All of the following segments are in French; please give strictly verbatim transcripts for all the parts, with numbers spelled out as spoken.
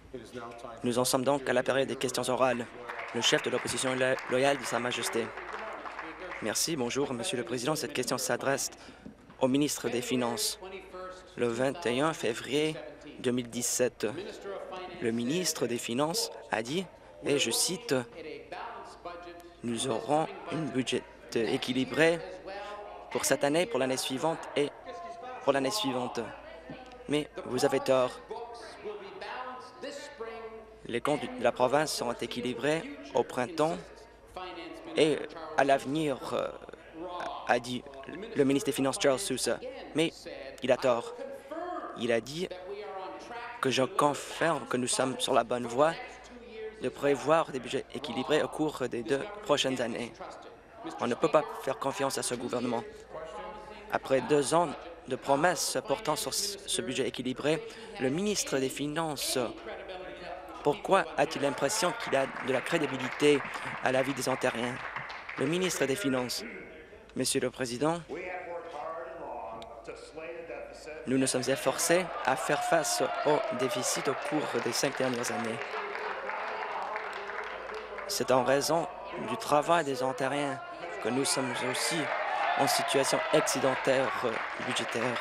Nous en sommes donc à la période des questions orales. Le chef de l'opposition lo- loyale de Sa Majesté. Merci. Bonjour, Monsieur le Président. Cette question s'adresse au ministre des Finances. Le vingt et un février deux mille dix-sept, le ministre des Finances a dit, et je cite, « Nous aurons un budget équilibré pour cette année, pour l'année suivante et pour l'année suivante. » Mais vous avez tort. Les comptes de la province seront équilibrés au printemps et à l'avenir, euh, a dit le ministre des Finances Charles Sousa. Mais il a tort. Il a dit que je confirme que nous sommes sur la bonne voie de prévoir des budgets équilibrés au cours des deux prochaines années. On ne peut pas faire confiance à ce gouvernement. Après deux ans de promesses portant sur ce budget équilibré, le ministre des Finances, pourquoi a-t-il l'impression qu'il a de la crédibilité à l'avis des Ontariens? Le ministre des Finances. Monsieur le Président, nous nous sommes efforcés à faire face au déficit au cours des cinq dernières années. C'est en raison du travail des Ontariens que nous sommes aussi en situation excédentaire budgétaire.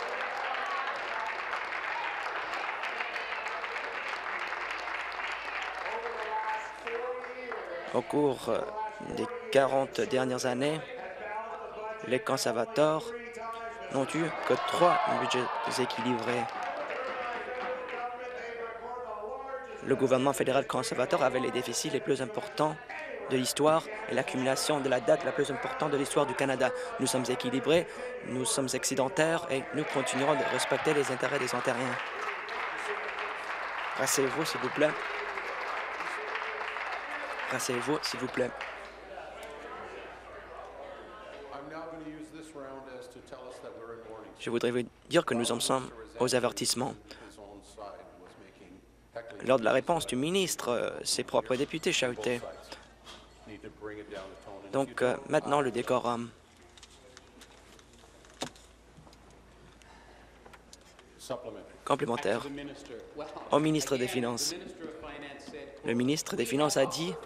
Au cours des quarante dernières années, les conservateurs n'ont eu que trois budgets équilibrés. Le gouvernement fédéral conservateur avait les déficits les plus importants de l'histoire et l'accumulation de la dette la plus importante de l'histoire du Canada. Nous sommes équilibrés, nous sommes excédentaires et nous continuerons de respecter les intérêts des Ontariens. Rassez-vous, s'il vous plaît. Rassez-vous, s'il vous plaît. Je voudrais vous dire que nous en sommes aux avertissements. Lors de la réponse du ministre, ses propres députés chahutaient. Donc, euh, maintenant, le décorum. Complémentaire. Au ministre des Finances. Le ministre des Finances a dit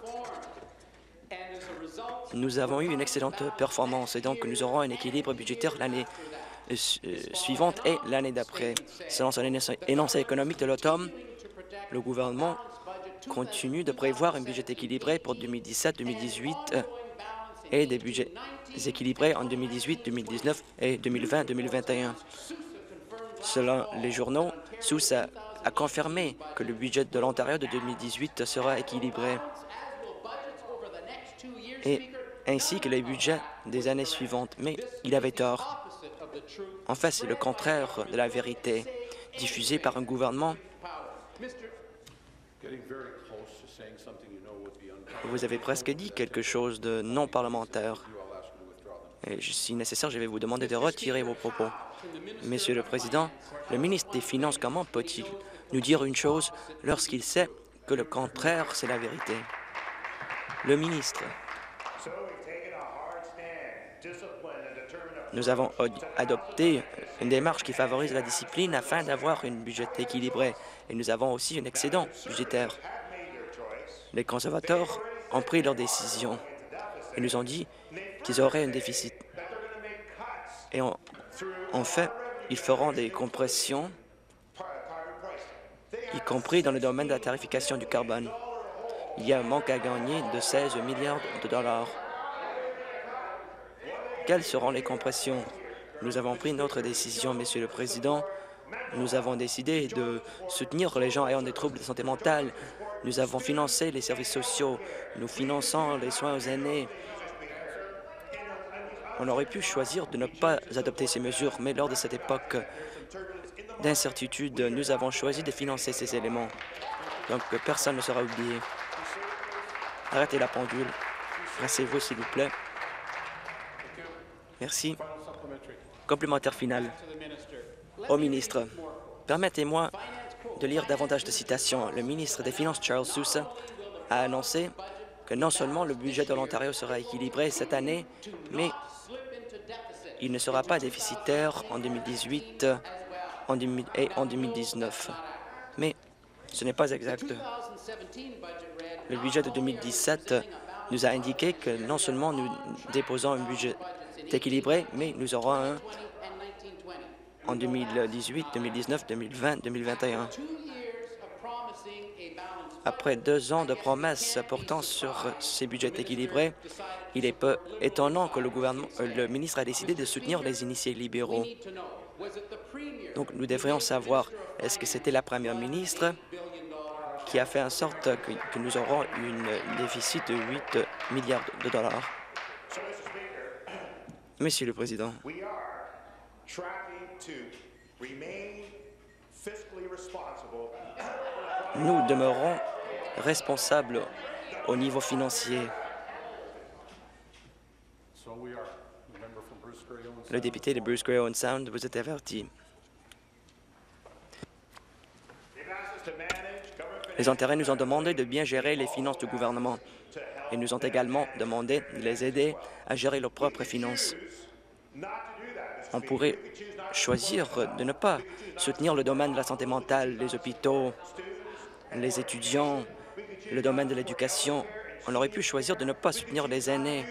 « Nous avons eu une excellente performance et donc nous aurons un équilibre budgétaire l'année euh, suivante et l'année d'après. » Selon son énoncé économique de l'automne, le gouvernement continue de prévoir un budget équilibré pour deux mille dix-sept deux mille dix-huit et des budgets équilibrés en deux mille dix-huit deux mille dix-neuf et deux mille vingt deux mille vingt et un. Selon les journaux, Sousa a confirmé que le budget de l'Ontario de deux mille dix-huit sera équilibré, et ainsi que les budgets des années suivantes. Mais il avait tort. En fait, c'est le contraire de la vérité diffusée par un gouvernement. Vous avez presque dit quelque chose de non parlementaire. Et si nécessaire, je vais vous demander de retirer vos propos. Monsieur le Président, le ministre des Finances, comment peut-il nous dire une chose lorsqu'il sait que le contraire, c'est la vérité? Le ministre. Nous avons adopté une démarche qui favorise la discipline afin d'avoir un budget équilibré et nous avons aussi un excédent budgétaire. Les conservateurs ont pris leur décision et nous ont dit qu'ils auraient un déficit. Et en, en fait, ils feront des compressions, y compris dans le domaine de la tarification du carbone. Il y a un manque à gagner de seize milliards de dollars. Quelles seront les compressions? Nous avons pris notre décision, Monsieur le Président. Nous avons décidé de soutenir les gens ayant des troubles de santé mentale. Nous avons financé les services sociaux. Nous finançons les soins aux aînés. On aurait pu choisir de ne pas adopter ces mesures, mais lors de cette époque d'incertitude, nous avons choisi de financer ces éléments. Donc, personne ne sera oublié. Arrêtez la pendule. Rassez-vous, s'il vous plaît. Merci. Complémentaire final. Au ministre, permettez-moi de lire davantage de citations. Le ministre des Finances, Charles Sousa, a annoncé que non seulement le budget de l'Ontario sera équilibré cette année, mais il ne sera pas déficitaire en deux mille dix-huit en deux mille et en deux mille dix-neuf. Mais Ce n'est pas exact. Le budget de deux mille dix-sept nous a indiqué que non seulement nous déposons un budget équilibré, mais nous aurons un en deux mille dix-huit, deux mille dix-neuf, deux mille vingt, deux mille vingt et un. Après deux ans de promesses portant sur ces budgets équilibrés, il est peu étonnant que le, gouvernement, le ministre a décidé de soutenir les initiés libéraux. Donc, nous devrions savoir, est-ce que c'était la première ministre qui a fait en sorte que, que nous aurons un déficit de huit milliards de dollars? Monsieur le Président, nous demeurons responsables au niveau financier. Le député de Bruce Gray Owen Sound vous est averti. Les Ontariens nous ont demandé de bien gérer les finances du gouvernement et nous ont également demandé de les aider à gérer leurs propres finances. On pourrait choisir de ne pas soutenir le domaine de la santé mentale, les hôpitaux, les étudiants, le domaine de l'éducation. On aurait pu choisir de ne pas soutenir les aînés,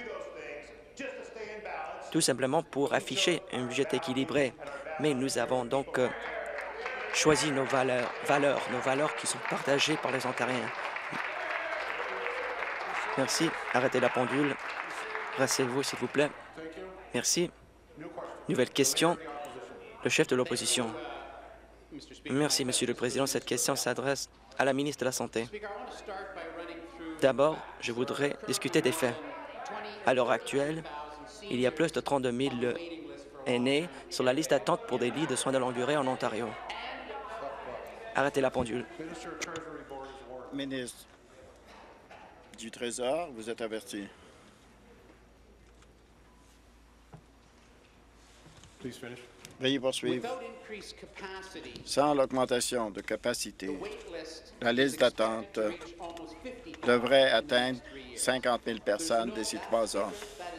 tout simplement pour afficher un budget équilibré. Mais nous avons donc euh, choisi nos valeurs, valeurs, nos valeurs qui sont partagées par les Ontariens. Merci. Arrêtez la pendule. Rassez-vous, s'il vous plaît. Merci. Nouvelle question. Le chef de l'opposition. Merci, Monsieur le Président. Cette question s'adresse à la ministre de la Santé. D'abord, je voudrais discuter des faits. À l'heure actuelle, il y a plus de trente-deux mille aînés sur la liste d'attente pour des lits de soins de longue durée en Ontario. Arrêtez la pendule. Ministre du Trésor, vous êtes averti. Veuillez poursuivre. Sans l'augmentation de capacité, la liste d'attente devrait atteindre cinquante mille personnes d'ici trois ans.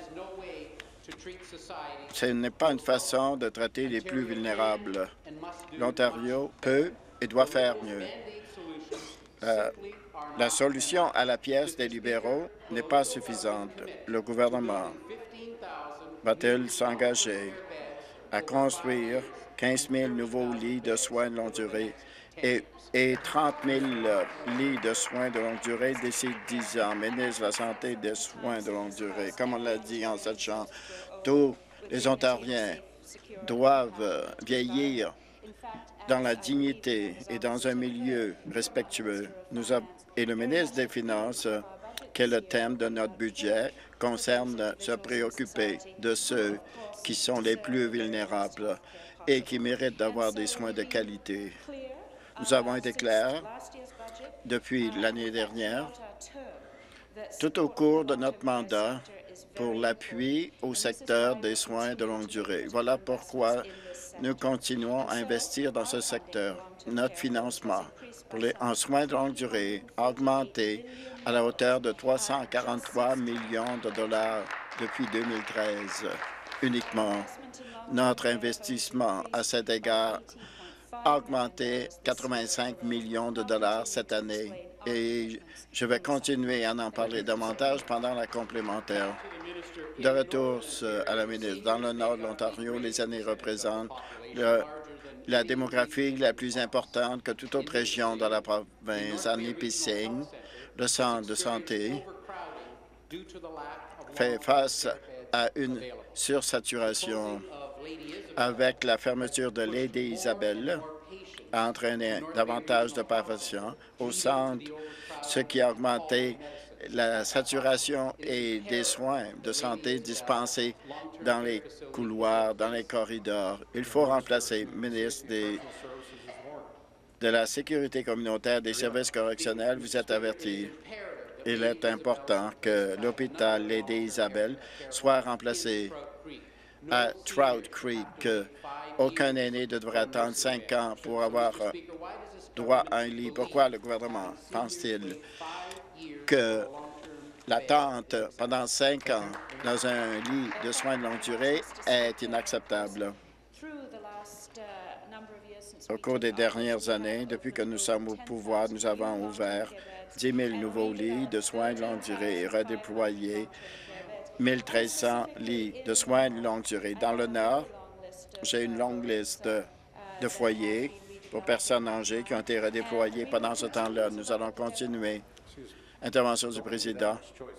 Ce n'est pas une façon de traiter les plus vulnérables. L'Ontario peut et doit faire mieux. Euh, la solution à la pièce des libéraux n'est pas suffisante. Le gouvernement va-t-il s'engager à construire quinze mille nouveaux lits de soins de longue durée et, et trente mille lits de soins de longue durée d'ici dix ans? Ministre de la Santé et des soins de longue durée, comme on l'a dit en cette chambre, tous les Ontariens doivent vieillir dans la dignité et dans un milieu respectueux. Nous a... Et le ministre des Finances, qui est le thème de notre budget, concerne se préoccuper de ceux qui sont les plus vulnérables et qui méritent d'avoir des soins de qualité. Nous avons été clairs depuis l'année dernière, tout au cours de notre mandat, pour l'appui au secteur des soins de longue durée. Voilà pourquoi nous continuons à investir dans ce secteur. Notre financement pour les, en soins de longue durée a augmenté à la hauteur de trois cent quarante-trois millions de dollars depuis deux mille treize uniquement. Notre investissement à cet égard a augmenté quatre-vingt-cinq millions de dollars cette année et je vais continuer à en parler davantage pendant la complémentaire. De retour à la ministre, dans le nord de l'Ontario, les aînés représentent le, la démographie la plus importante que toute autre région dans la province. À Nipissing, le centre de santé fait face à une sursaturation avec la fermeture de Lady Isabelle a entraîné davantage de patients au centre, ce qui a augmenté la saturation et des soins de santé dispensés dans les couloirs, dans les corridors. Il faut remplacer le ministre des, de la Sécurité communautaire des services correctionnels. Vous êtes averti. Il est important que l'hôpital Lady Isabelle soit remplacé à Trout Creek. Aucun aîné ne devrait attendre cinq ans pour avoir droit à un lit. Pourquoi le gouvernement pense-t-il que l'attente pendant cinq ans dans un lit de soins de longue durée est inacceptable? Au cours des dernières années, depuis que nous sommes au pouvoir, nous avons ouvert dix mille nouveaux lits de soins de longue durée et redéployé mille trois cents lits de soins de longue durée. Dans le Nord, j'ai une longue liste de, de foyers pour personnes âgées qui ont été redéployées pendant ce temps-là. Nous allons continuer. Intervention du président.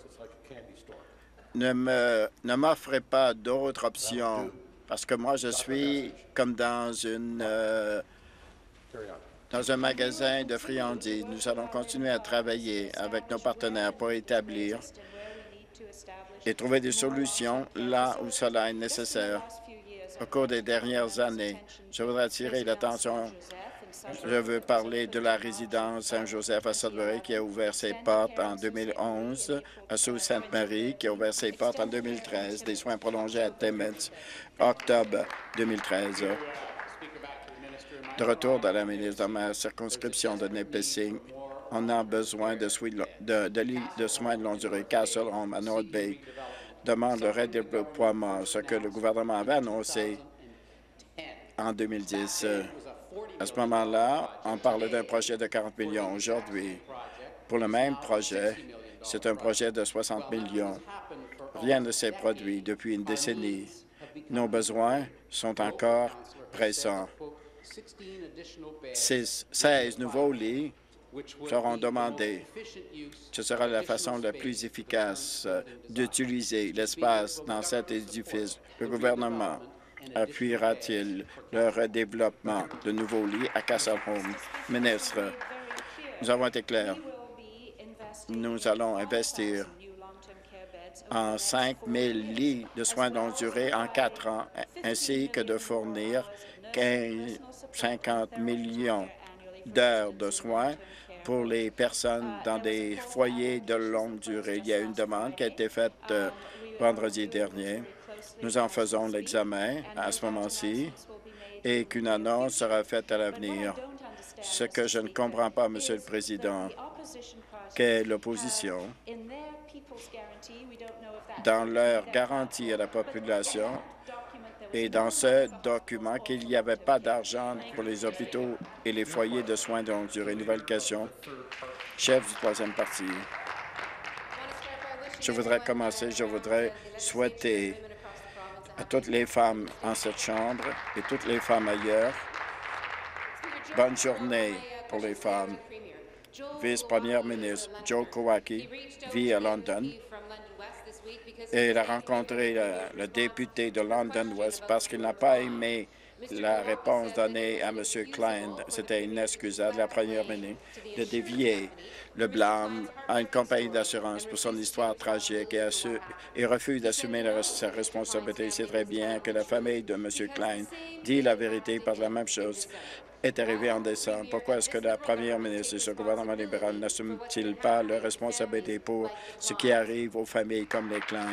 Ne me, ne m'offrez pas d'autres options parce que moi, je suis comme dans une euh, dans un magasin de friandises. Nous allons continuer à travailler avec nos partenaires pour établir et trouver des solutions là où cela est nécessaire. Au cours des dernières années, je voudrais attirer l'attention. Je veux parler de la résidence Saint-Joseph à Sudbury qui a ouvert ses portes en deux mille onze, à Sault-Sainte-Marie qui a ouvert ses portes en deux mille treize, des soins prolongés à Timmins, octobre deux mille treize. De retour dans la ministre, dans ma circonscription de Nipissing, on a besoin de, de, de lits de soins de longue durée. Castle Home à North Bay demande le redéploiement, ce que le gouvernement avait annoncé en deux mille dix. À ce moment-là, on parlait d'un projet de quarante millions. Aujourd'hui, pour le même projet, c'est un projet de soixante millions. Rien ne s'est produit depuis une décennie. Nos besoins sont encore pressants. seize nouveaux lits seront demandés. Ce sera la façon la plus efficace d'utiliser l'espace dans cet édifice. Le gouvernement appuiera-t-il le redéveloppement de nouveaux lits à Castle Home? Ministre, nous avons été clairs. Nous allons investir en cinq mille lits de soins de longue durée en quatre ans, ainsi que de fournir cinquante millions d'heures de soins pour les personnes dans des foyers de longue durée. Il y a une demande qui a été faite euh, vendredi dernier. Nous en faisons l'examen à ce moment-ci et qu'une annonce sera faite à l'avenir. Ce que je ne comprends pas, Monsieur le Président, qu'est l'opposition dans leur garantie à la population et dans ce document qu'il n'y avait pas d'argent pour les hôpitaux et les foyers de soins de longue durée. Nouvelle question. Chef du troisième parti. Je voudrais commencer, je voudrais souhaiter à toutes les femmes en cette Chambre et toutes les femmes ailleurs, bonne journée pour les femmes. Vice-première ministre Joe Kowaki vit à London et il a rencontré le, le député de London West parce qu'il n'a pas aimé la réponse donnée à M. Klein. C'était inexcusable, la première ministre, de dévier le blâme à une compagnie d'assurance pour son histoire tragique et, et refuse d'assumer sa responsabilité. C'est très bien que la famille de M. Klein dit la vérité par la même chose est arrivé en décembre. Pourquoi est-ce que la première ministre et ce gouvernement libéral n'assument-ils pas leur responsabilité pour ce qui arrive aux familles comme les Klein?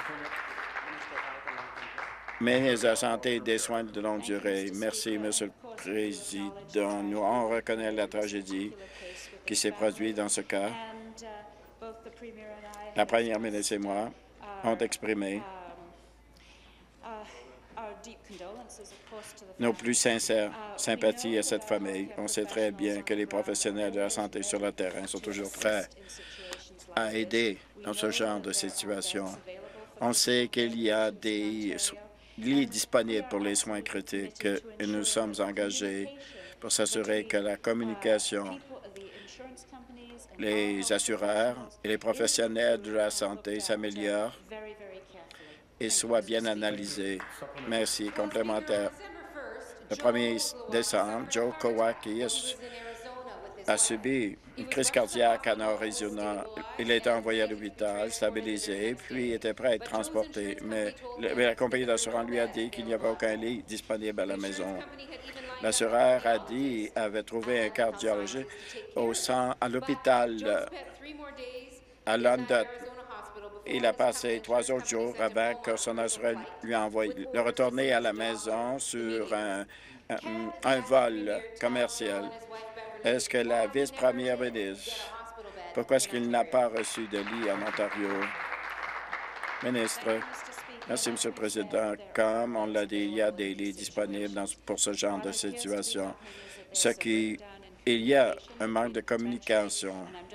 Ministre de la Santé et des soins de longue durée. Merci, Monsieur le Président. Nous, on reconnaît la tragédie qui s'est produite dans ce cas. La première ministre et moi ont exprimé nos plus sincères sympathies à cette famille. On sait très bien que les professionnels de la santé sur le terrain sont toujours prêts à aider dans ce genre de situation. On sait qu'il y a des lits disponibles pour les soins critiques et nous sommes engagés pour s'assurer que la communication, les assureurs et les professionnels de la santé s'améliorent et soient bien analysés. Merci. Complémentaire. Le premier décembre, Joe Kowaki a, a subi une crise cardiaque en Arizona. Il a été envoyé à l'hôpital, stabilisé, puis était prêt à être transporté. Mais, le, mais la compagnie d'assurance lui a dit qu'il n'y avait aucun lit disponible à la maison. L'assureur a dit avait trouvé un cardiologiste au centre, à l'hôpital à London. Il a passé trois autres jours avant que son assureur lui envoie le retourner à la maison sur un, un, un vol commercial. Est-ce que la vice-première ministre, pourquoi est-ce qu'il n'a pas reçu de lit en Ontario? Ministre, Merci, Monsieur le Président. Comme on l'a dit, il y a des lits disponibles dans- pour ce genre de situation. Ce qui, il y a un manque de communication.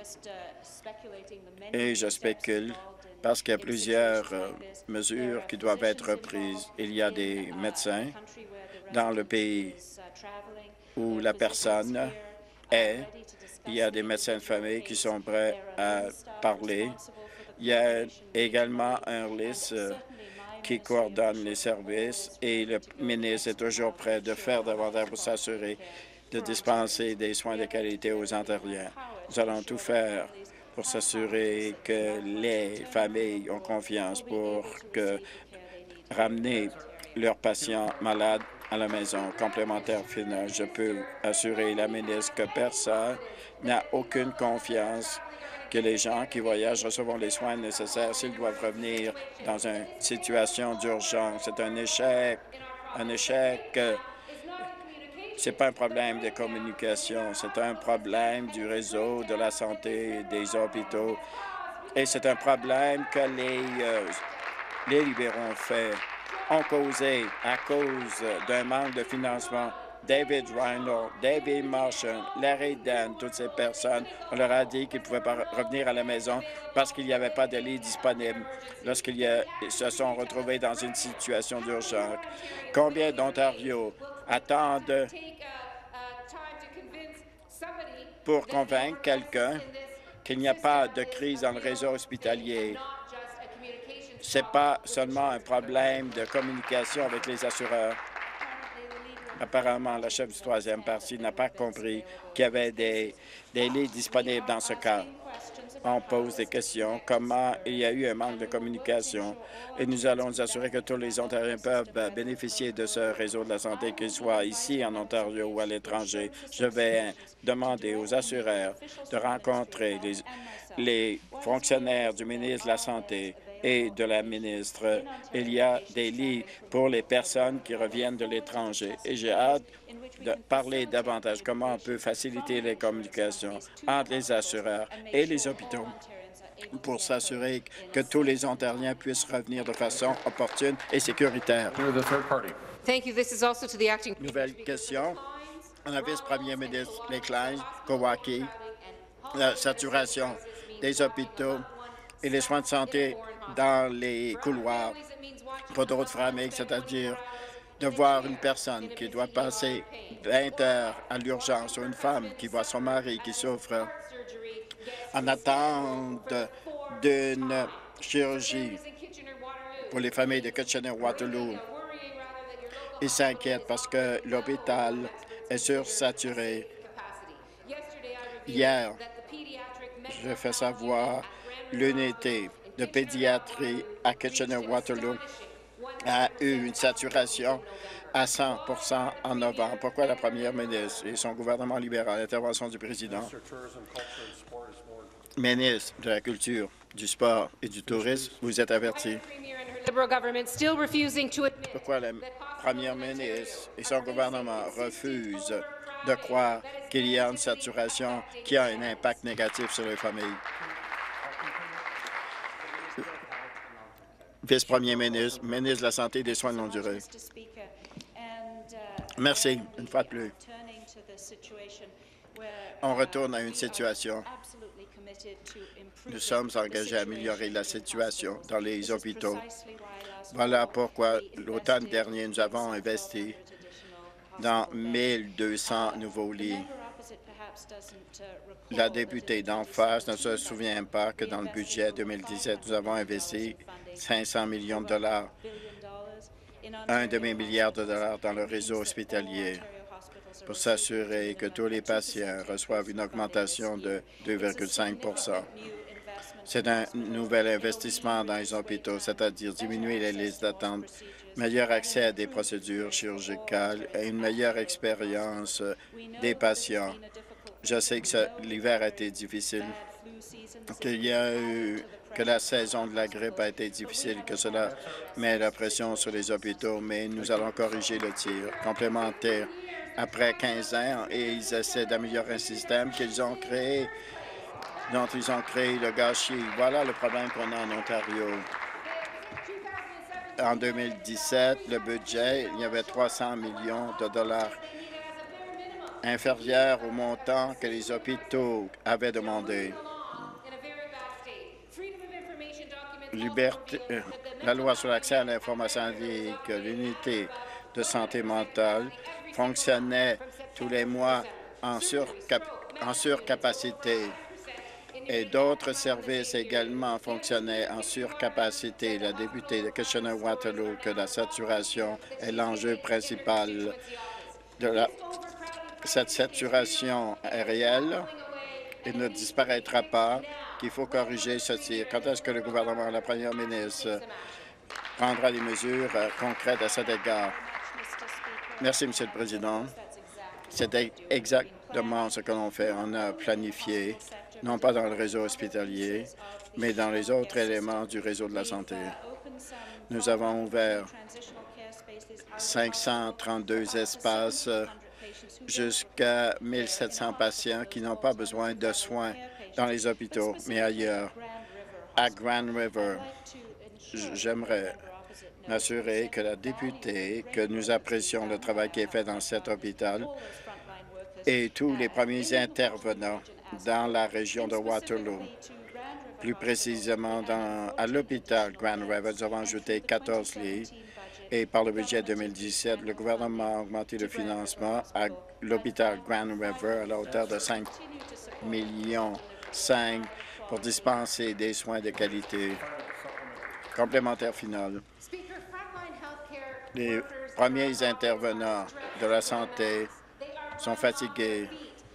Et je spécule parce qu'il y a plusieurs euh, mesures qui doivent être prises. Il y a des médecins dans le pays où la personne est. Il y a des médecins de famille qui sont prêts à parler. Il y a également un liste euh, qui coordonne les services et le ministre est toujours prêt de faire davantage pour s'assurer de dispenser des soins de qualité aux Ontariens. Nous allons tout faire pour s'assurer que les familles ont confiance pour que ramener leurs patients malades à la maison. Complémentaire final, je peux assurer la ministre que personne n'a aucune confiance que les gens qui voyagent recevront les soins nécessaires s'ils doivent revenir dans une situation d'urgence. C'est un échec, un échec. Euh, c'est pas un problème de communication, c'est un problème du réseau de la santé, des hôpitaux, et c'est un problème que les, euh, les libéraux ont fait, ont causé à cause d'un manque de financement. David Reinhold, David Marshall, Larry Dan, toutes ces personnes, on leur a dit qu'ils ne pouvaient pas revenir à la maison parce qu'il n'y avait pas de lit disponible lorsqu'ils se sont retrouvés dans une situation d'urgence. Combien d'Ontario attendent pour convaincre quelqu'un qu'il n'y a pas de crise dans le réseau hospitalier? Ce n'est pas seulement un problème de communication avec les assureurs. Apparemment, la chef du troisième parti n'a pas compris qu'il y avait des, des lits disponibles dans ce cas. On pose des questions. Comment il y a eu un manque de communication? Et nous allons nous assurer que tous les Ontariens peuvent bénéficier de ce réseau de la santé, qu'ils soient ici en Ontario ou à l'étranger. Je vais demander aux assureurs de rencontrer les, les fonctionnaires du ministre de la Santé et de la ministre. Il y a des lits pour les personnes qui reviennent de l'étranger. Et j'ai hâte de parler davantage comment on peut faciliter les communications entre les assureurs et les hôpitaux pour s'assurer que tous les Ontariens puissent revenir de façon opportune et sécuritaire. Nouvelle question. La vice-première ministre Lakeline, Kowaki, la saturation des hôpitaux et les soins de santé dans les couloirs pour d'autres familles, c'est-à-dire de voir une personne qui doit passer vingt heures à l'urgence ou une femme qui voit son mari qui souffre en attente d'une chirurgie pour les familles de Kitchener-Waterloo. Ils s'inquiètent parce que l'hôpital est sursaturé. Hier, je fais savoir l'unité de pédiatrie à Kitchener-Waterloo a eu une saturation à cent pour cent en novembre. Pourquoi la première ministre et son gouvernement libéral, l'intervention du président, ministre de la Culture, du Sport et du Tourisme, vous êtes averti. Pourquoi la première ministre et son gouvernement refusent de croire qu'il y a une saturation qui a un impact négatif sur les familles? Vice-premier ministre, ministre de la Santé et des Soins de longue durée. Merci, une fois de plus. On retourne à une situation. Nous sommes engagés à améliorer la situation dans les hôpitaux. Voilà pourquoi l'automne dernier, nous avons investi dans mille deux cents nouveaux lits. La députée d'en face ne se souvient pas que dans le budget deux mille dix-sept, nous avons investi cinq cents millions de dollars, un demi-milliard de dollars dans le réseau hospitalier pour s'assurer que tous les patients reçoivent une augmentation de deux virgule cinq pour cent. C'est un nouvel investissement dans les hôpitaux, c'est-à-dire diminuer les listes d'attente, meilleur accès à des procédures chirurgicales et une meilleure expérience des patients. Je sais que l'hiver a été difficile, qu'il y a eu, que la saison de la grippe a été difficile, que cela met la pression sur les hôpitaux, mais nous allons corriger le tir complémentaire après quinze ans et ils essaient d'améliorer un système qu'ils ont créé, dont ils ont créé le gâchis. Voilà le problème qu'on a en Ontario. En deux mille dix-sept, le budget, il y avait trois cents millions de dollars inférieurs au montant que les hôpitaux avaient demandé. Liberté, euh, la loi sur l'accès à l'information indique que l'unité de santé mentale fonctionnait tous les mois en, surcap en surcapacité et d'autres services également fonctionnaient en surcapacité. La députée de Kitchener-Waterloo que la saturation est l'enjeu principal de la... Cette saturation est réelle et ne disparaîtra pas, qu'il faut corriger ceci. Quand est-ce que le gouvernement, la première ministre, prendra des mesures euh, concrètes à cet égard? Merci, Monsieur le Président. C'est exactement ce que l'on fait. On a planifié, non pas dans le réseau hospitalier, mais dans les autres éléments du réseau de la santé. Nous avons ouvert cinq cent trente-deux espaces jusqu'à mille sept cents patients qui n'ont pas besoin de soins dans les hôpitaux, mais ailleurs. À Grand River, j'aimerais m'assurer que la députée, que nous apprécions le travail qui est fait dans cet hôpital et tous les premiers intervenants dans la région de Waterloo, plus précisément dans, à l'hôpital Grand River, nous avons ajouté quatorze lits et par le budget deux mille dix-sept, le gouvernement a augmenté le financement à l'hôpital Grand River à la hauteur de cinq millions cinq pour dispenser des soins de qualité. Complémentaire final. Les premiers intervenants de la santé sont fatigués.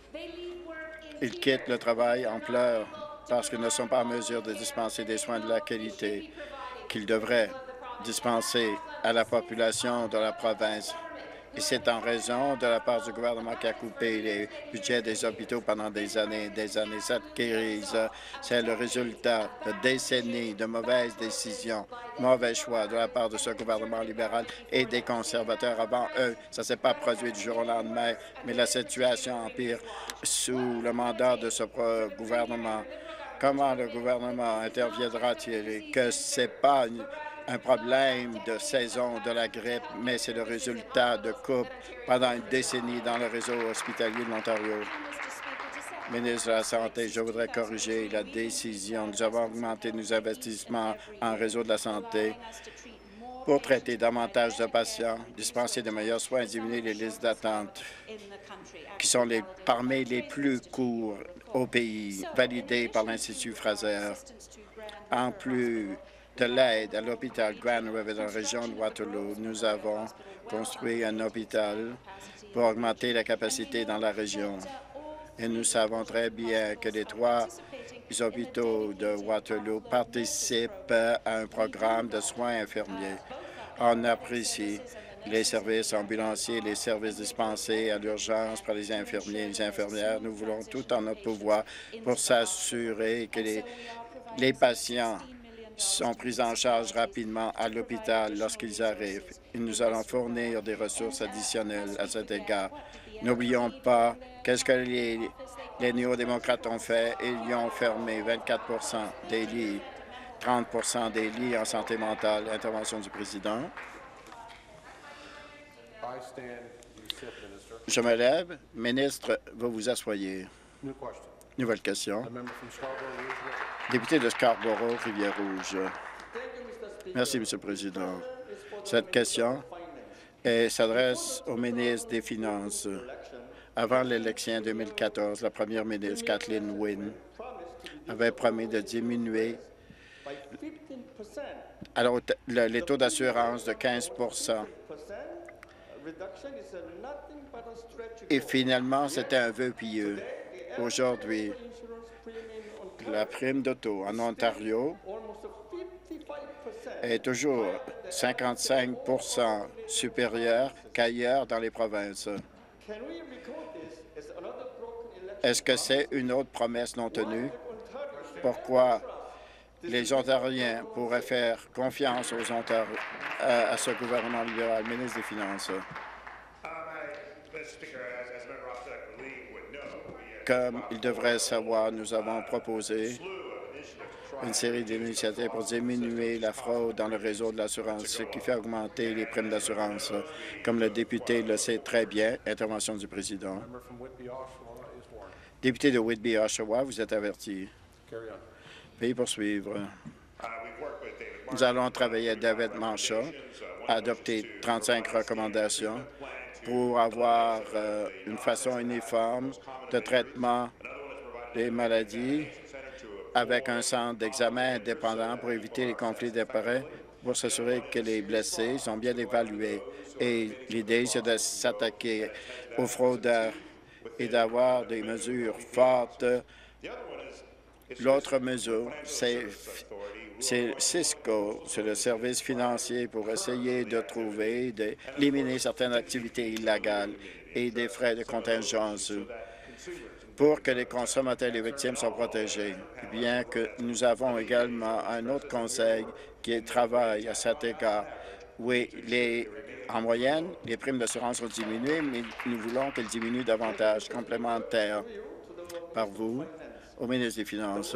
Ils quittent le travail en pleurs parce qu'ils ne sont pas en mesure de dispenser des soins de la qualité qu'ils devraient dispenser à la population de la province. Et c'est en raison de la part du gouvernement qui a coupé les budgets des hôpitaux pendant des années et des années. Cette crise, c'est le résultat de décennies de mauvaises décisions, mauvais choix de la part de ce gouvernement libéral et des conservateurs avant eux. Ça ne s'est pas produit du jour au lendemain, mais la situation empire sous le mandat de ce gouvernement. Comment le gouvernement interviendra-t-il que ce n'est pas une un problème de saison de la grippe, mais c'est le résultat de coupes pendant une décennie dans le réseau hospitalier de l'Ontario. Ministre de la Santé, je voudrais corriger la décision. Nous avons augmenté nos investissements en réseau de la santé pour traiter davantage de patients, dispenser de meilleurs soins et diminuer les listes d'attente, qui sont les, parmi les plus courts au pays, validés par l'Institut Fraser. En plus de l'aide à l'hôpital Grand River dans la région de Waterloo, nous avons construit un hôpital pour augmenter la capacité dans la région. Et nous savons très bien que les trois hôpitaux de Waterloo participent à un programme de soins infirmiers. On apprécie les services ambulanciers, les services dispensés à l'urgence par les infirmiers et les infirmières. Nous voulons tout en notre pouvoir pour s'assurer que les, les patients sont pris en charge rapidement à l'hôpital lorsqu'ils arrivent. Et nous allons fournir des ressources additionnelles à cet égard. N'oublions pas qu'est-ce que les, les néo-démocrates ont fait. Ils ont fermé vingt-quatre pour cent des lits, trente pour cent des lits en santé mentale. Intervention du président. Je me lève. Ministre, vous vous asseyez. Nouvelle question. Député de Scarborough, Rivière-Rouge. Merci, Monsieur le Président. Cette question s'adresse au ministre des Finances. Avant l'élection deux mille quatorze, la première ministre, Kathleen Wynne, avait promis de diminuer alors, le, les taux d'assurance de quinze pour cent. Et finalement, c'était un vœu pieux. Aujourd'hui, la prime d'auto en Ontario est toujours cinquante-cinq pour cent supérieure qu'ailleurs dans les provinces. Est-ce que c'est une autre promesse non tenue? Pourquoi les Ontariens pourraient faire confiance aux Ontariens, à, à ce gouvernement libéral? Ministre des Finances. Comme il devrait savoir, nous avons proposé une série d'initiatives pour diminuer la fraude dans le réseau de l'assurance, ce qui fait augmenter les primes d'assurance. Comme le député le sait très bien, intervention du président. Député de Whitby-Oshawa, vous êtes averti. Veuillez poursuivre. Nous allons travailler avec David Mancha à adopter trente-cinq recommandations pour avoir euh, une façon uniforme de traitement des maladies avec un centre d'examen indépendant pour éviter les conflits d'intérêts, pour s'assurer que les blessés sont bien évalués. Et l'idée, c'est de s'attaquer aux fraudeurs et d'avoir des mesures fortes. L'autre mesure, c'est c'est Cisco, c'est le service financier pour essayer de trouver, d'éliminer certaines activités illégales et des frais de contingence pour que les consommateurs et les victimes soient protégés. Bien que nous avons également un autre conseil qui travaille à cet égard. Oui, les, en moyenne, les primes d'assurance ont diminué, mais nous voulons qu'elles diminuent davantage. Complémentaire par vous, au ministre des Finances.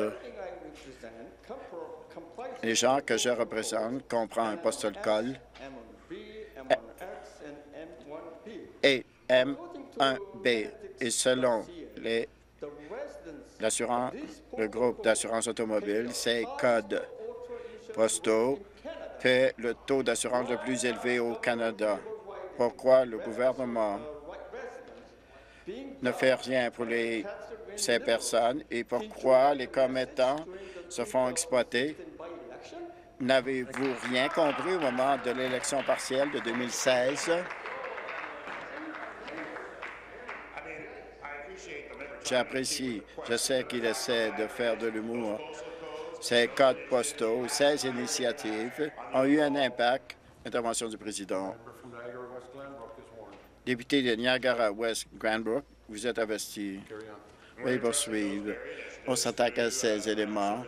Les gens que je représente comprennent un protocole et M un B. Et selon les, le groupe d'assurance automobile, ces codes postaux paient le taux d'assurance le plus élevé au Canada. Pourquoi le gouvernement ne fait rien pour les, ces personnes et pourquoi les commettants se font exploiter? N'avez-vous rien compris au moment de l'élection partielle de deux mille seize? J'apprécie. Je sais qu'il essaie de faire de l'humour. Ces codes postaux, ces initiatives ont eu un impact. Intervention du président. Député de Niagara-West Granbrook, vous êtes investi. Veuillez poursuivre. On s'attaque à ces éléments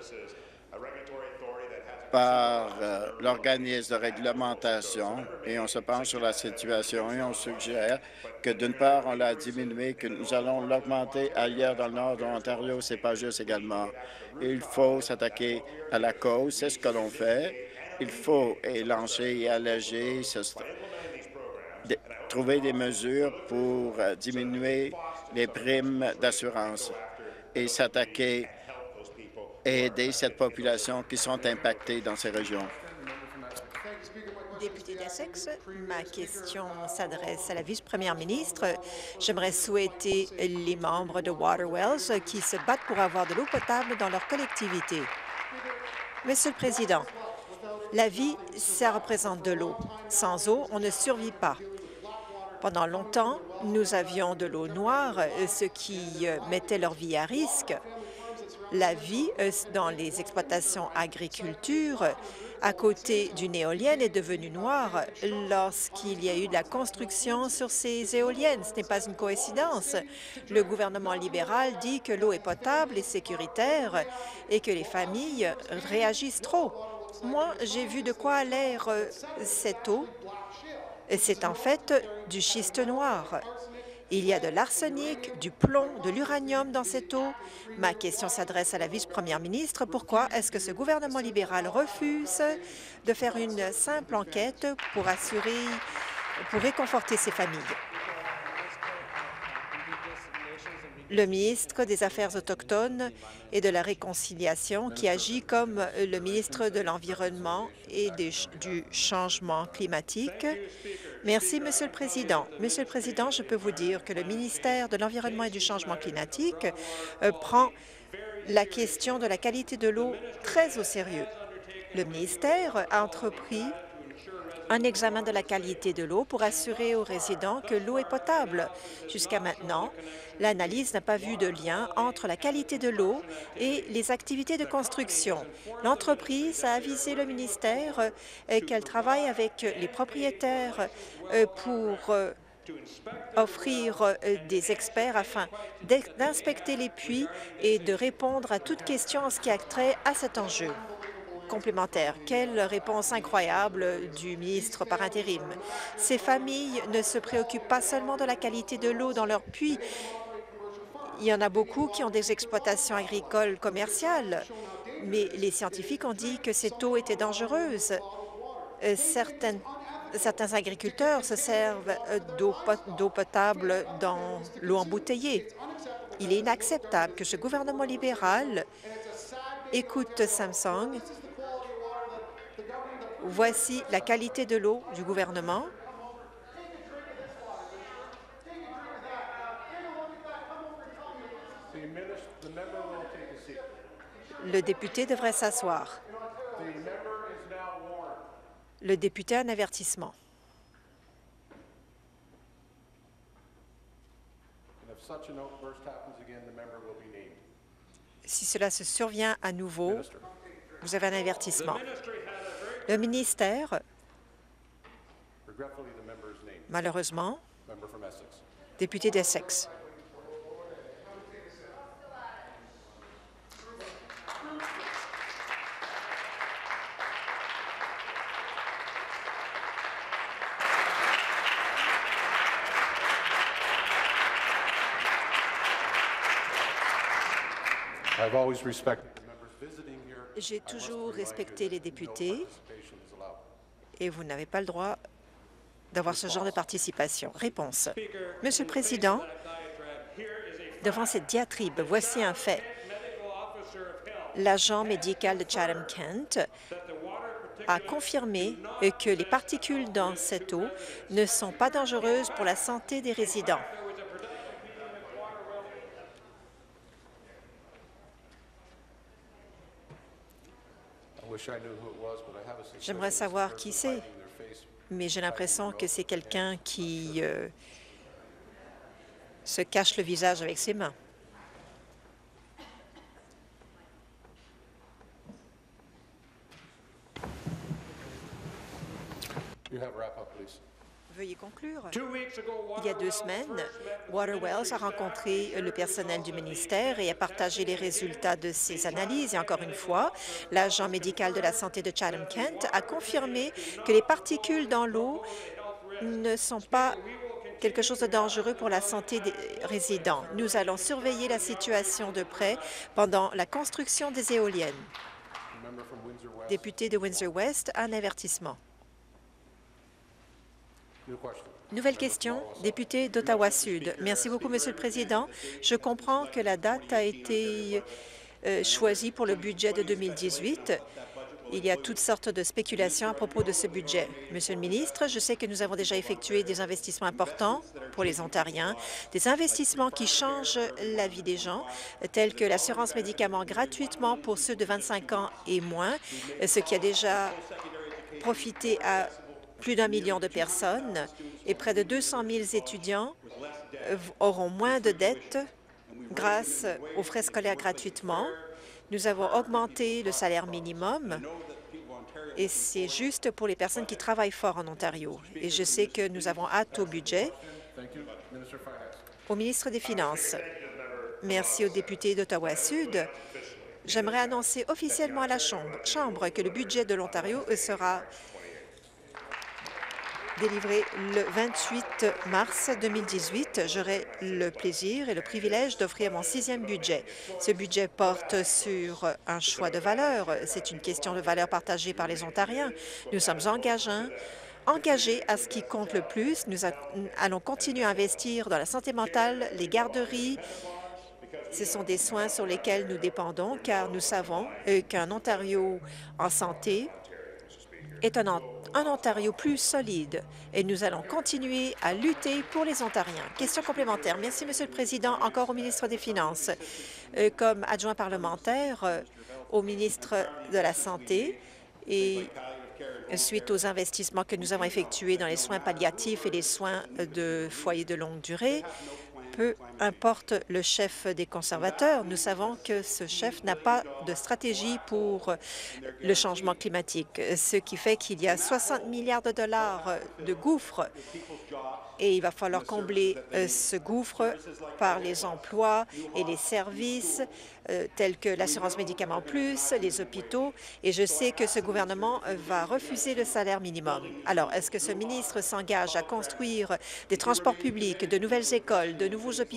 par euh, l'organisme de réglementation et on se penche sur la situation et on suggère que d'une part, on l'a diminué, que nous allons l'augmenter ailleurs dans le nord de l'Ontario. C'est pas juste également. Il faut s'attaquer à la cause, c'est ce que l'on fait. Il faut élancer et alléger, ce, de, trouver des mesures pour euh, diminuer les primes d'assurance et s'attaquer et aider cette population qui sont impactées dans ces régions. Député d'Essex, ma question s'adresse à la vice-première ministre. J'aimerais souhaiter les membres de Waterwells qui se battent pour avoir de l'eau potable dans leur collectivité. Monsieur le Président, la vie, ça représente de l'eau. Sans eau, on ne survit pas. Pendant longtemps, nous avions de l'eau noire, ce qui mettait leur vie à risque. La vie dans les exploitations agriculture à côté d'une éolienne est devenue noire lorsqu'il y a eu de la construction sur ces éoliennes. Ce n'est pas une coïncidence. Le gouvernement libéral dit que l'eau est potable et sécuritaire et que les familles réagissent trop. Moi, j'ai vu de quoi a l'air cette eau. C'est en fait du schiste noir. Il y a de l'arsenic, du plomb, de l'uranium dans cette eau. Ma question s'adresse à la vice-première ministre. Pourquoi est-ce que ce gouvernement libéral refuse de faire une simple enquête pour assurer, pour réconforter ces familles? Le ministre des Affaires autochtones et de la Réconciliation, qui agit comme le ministre de l'Environnement et des, du changement climatique. Merci, Monsieur le Président. Monsieur le Président, je peux vous dire que le ministère de l'Environnement et du changement climatique euh, prend la question de la qualité de l'eau très au sérieux. Le ministère a entrepris un examen de la qualité de l'eau pour assurer aux résidents que l'eau est potable. Jusqu'à maintenant, l'analyse n'a pas vu de lien entre la qualité de l'eau et les activités de construction. L'entreprise a avisé le ministère euh, qu'elle travaille avec les propriétaires euh, pour euh, offrir euh, des experts afin d'inspecter les puits et de répondre à toute question en ce qui a trait à cet enjeu. Complémentaire. Quelle réponse incroyable du ministre par intérim. Ces familles ne se préoccupent pas seulement de la qualité de l'eau dans leurs puits. Il y en a beaucoup qui ont des exploitations agricoles commerciales, mais les scientifiques ont dit que cette eau était dangereuse. Euh, certaines, certains agriculteurs se servent euh, d'eau pot- d'eau potable dans l'eau embouteillée. Il est inacceptable que ce gouvernement libéral écoute Samsung. Voici la qualité de l'eau du gouvernement. Le député devrait s'asseoir. Le député a un avertissement. Si cela se survient à nouveau, vous avez un avertissement. Le ministère, malheureusement, député d'Essex. J'ai toujours respecté les députés et vous n'avez pas le droit d'avoir ce genre de participation. Réponse. Monsieur le Président, devant cette diatribe, voici un fait. L'agent médical de Chatham-Kent a confirmé que les particules dans cette eau ne sont pas dangereuses pour la santé des résidents. J'aimerais savoir qui c'est, mais j'ai l'impression que c'est quelqu'un qui euh, se cache le visage avec ses mains. Veuillez conclure. Il y a deux semaines, Waterwells a rencontré le personnel du ministère et a partagé les résultats de ses analyses. Et encore une fois, l'agent médical de la santé de Chatham-Kent a confirmé que les particules dans l'eau ne sont pas quelque chose de dangereux pour la santé des résidents. Nous allons surveiller la situation de près pendant la construction des éoliennes. Député de Windsor-West, un avertissement. Nouvelle question, député d'Ottawa-Sud. Merci beaucoup, Monsieur le Président. Je comprends que la date a été euh, choisie pour le budget de deux mille dix-huit. Il y a toutes sortes de spéculations à propos de ce budget. Monsieur le ministre, je sais que nous avons déjà effectué des investissements importants pour les Ontariens, des investissements qui changent la vie des gens, tels que l'assurance médicaments gratuitement pour ceux de vingt-cinq ans et moins, ce qui a déjà profité à plus d'un million de personnes et près de deux cent mille étudiants auront moins de dettes grâce aux frais scolaires gratuitement. Nous avons augmenté le salaire minimum et c'est juste pour les personnes qui travaillent fort en Ontario. Et je sais que nous avons hâte au budget. Au ministre des Finances, merci au député d'Ottawa-Sud. J'aimerais annoncer officiellement à la Chambre, Chambre que le budget de l'Ontario sera délivré le vingt-huit mars deux mille dix-huit. J'aurai le plaisir et le privilège d'offrir mon sixième budget. Ce budget porte sur un choix de valeurs. C'est une question de valeurs partagée par les Ontariens. Nous sommes engageants, engagés à ce qui compte le plus. Nous allons continuer à investir dans la santé mentale, les garderies. Ce sont des soins sur lesquels nous dépendons, car nous savons qu'un Ontario en santé est un, un Ontario plus solide et nous allons continuer à lutter pour les Ontariens. Question complémentaire. Merci, Monsieur le Président. Encore au ministre des Finances. Euh, comme adjoint parlementaire euh, au ministre de la Santé et suite aux investissements que nous avons effectués dans les soins palliatifs et les soins de foyers de longue durée, peu importe le chef des conservateurs, nous savons que ce chef n'a pas de stratégie pour le changement climatique, ce qui fait qu'il y a soixante milliards de dollars de gouffre et il va falloir combler euh, ce gouffre par les emplois et les services euh, tels que l'assurance médicaments plus, les hôpitaux, et je sais que ce gouvernement va refuser le salaire minimum. Alors, est-ce que ce ministre s'engage à construire des transports publics, de nouvelles écoles, de nouveaux hôpitaux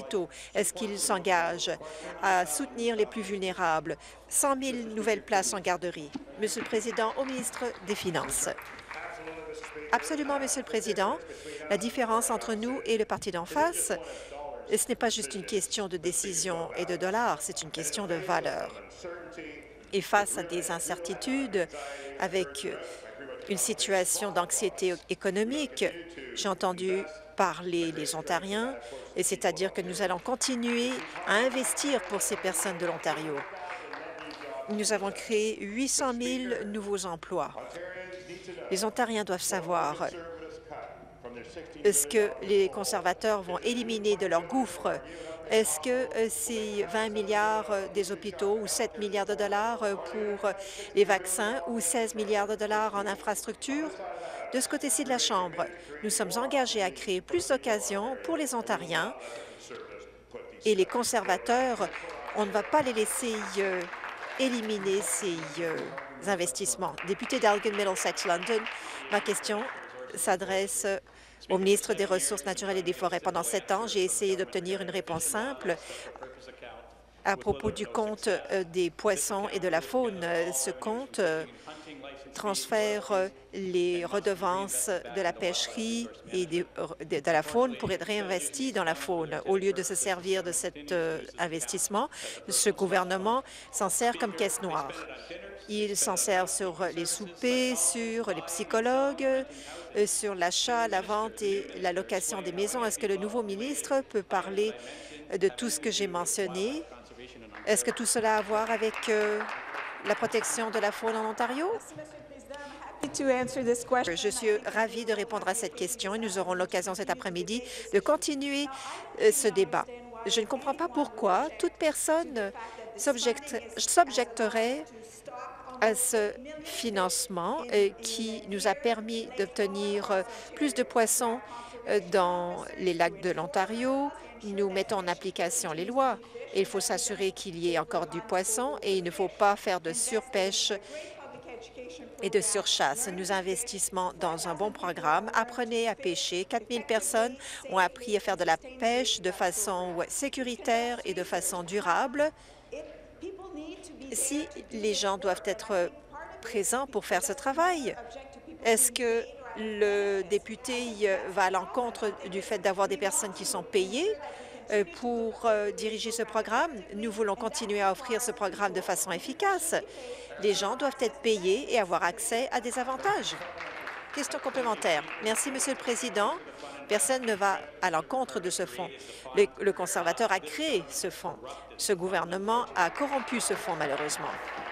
hôpitaux? Est-ce qu'il s'engage à soutenir les plus vulnérables? cent mille nouvelles places en garderie. Monsieur le Président, au ministre des Finances. Absolument, Monsieur le Président. La différence entre nous et le parti d'en face, ce n'est pas juste une question de décision et de dollars, c'est une question de valeur. Et face à des incertitudes, avec une situation d'anxiété économique, j'ai entendu parler les Ontariens, et c'est-à-dire que nous allons continuer à investir pour ces personnes de l'Ontario. Nous avons créé huit cent mille nouveaux emplois. Les Ontariens doivent savoir, est-ce que les conservateurs vont éliminer de leur gouffre? Est-ce que c'est vingt milliards des hôpitaux ou sept milliards de dollars pour les vaccins ou seize milliards de dollars en infrastructure? De ce côté-ci de la Chambre, nous sommes engagés à créer plus d'occasions pour les Ontariens et les conservateurs, on ne va pas les laisser euh, éliminer ces euh, investissements. Député d'Elgin Middlesex London, ma question s'adresse au ministre des Ressources naturelles et des Forêts. Pendant sept ans, j'ai essayé d'obtenir une réponse simple à propos du compte euh, des poissons et de la faune. Ce compte euh, transfère euh, les redevances de la pêcherie et des, de, de la faune pour être réinvestis dans la faune. Au lieu de se servir de cet euh, investissement, ce gouvernement s'en sert comme caisse noire. Il s'en sert sur les soupers, sur les psychologues, euh, sur l'achat, la vente et la location des maisons. Est-ce que le nouveau ministre peut parler de tout ce que j'ai mentionné? Est-ce que tout cela a à voir avec euh, la protection de la faune en Ontario? Je suis ravie de répondre à cette question et nous aurons l'occasion cet après-midi de continuer euh, ce débat. Je ne comprends pas pourquoi toute personne s'objecterait à ce financement euh, qui nous a permis d'obtenir euh, plus de poissons euh, dans les lacs de l'Ontario. Nous mettons en application les lois. Il faut s'assurer qu'il y ait encore du poisson et il ne faut pas faire de surpêche et de surchasse. Nous investissons dans un bon programme. Apprenez à pêcher. quatre mille personnes ont appris à faire de la pêche de façon sécuritaire et de façon durable. Si les gens doivent être présents pour faire ce travail, est-ce que le député va à l'encontre du fait d'avoir des personnes qui sont payées pour diriger ce programme? Nous voulons continuer à offrir ce programme de façon efficace. Les gens doivent être payés et avoir accès à des avantages. Question complémentaire. Merci, Monsieur le Président. Personne ne va à l'encontre de ce fonds. Le, le conservateur a créé ce fonds. Ce gouvernement a corrompu ce fonds, malheureusement.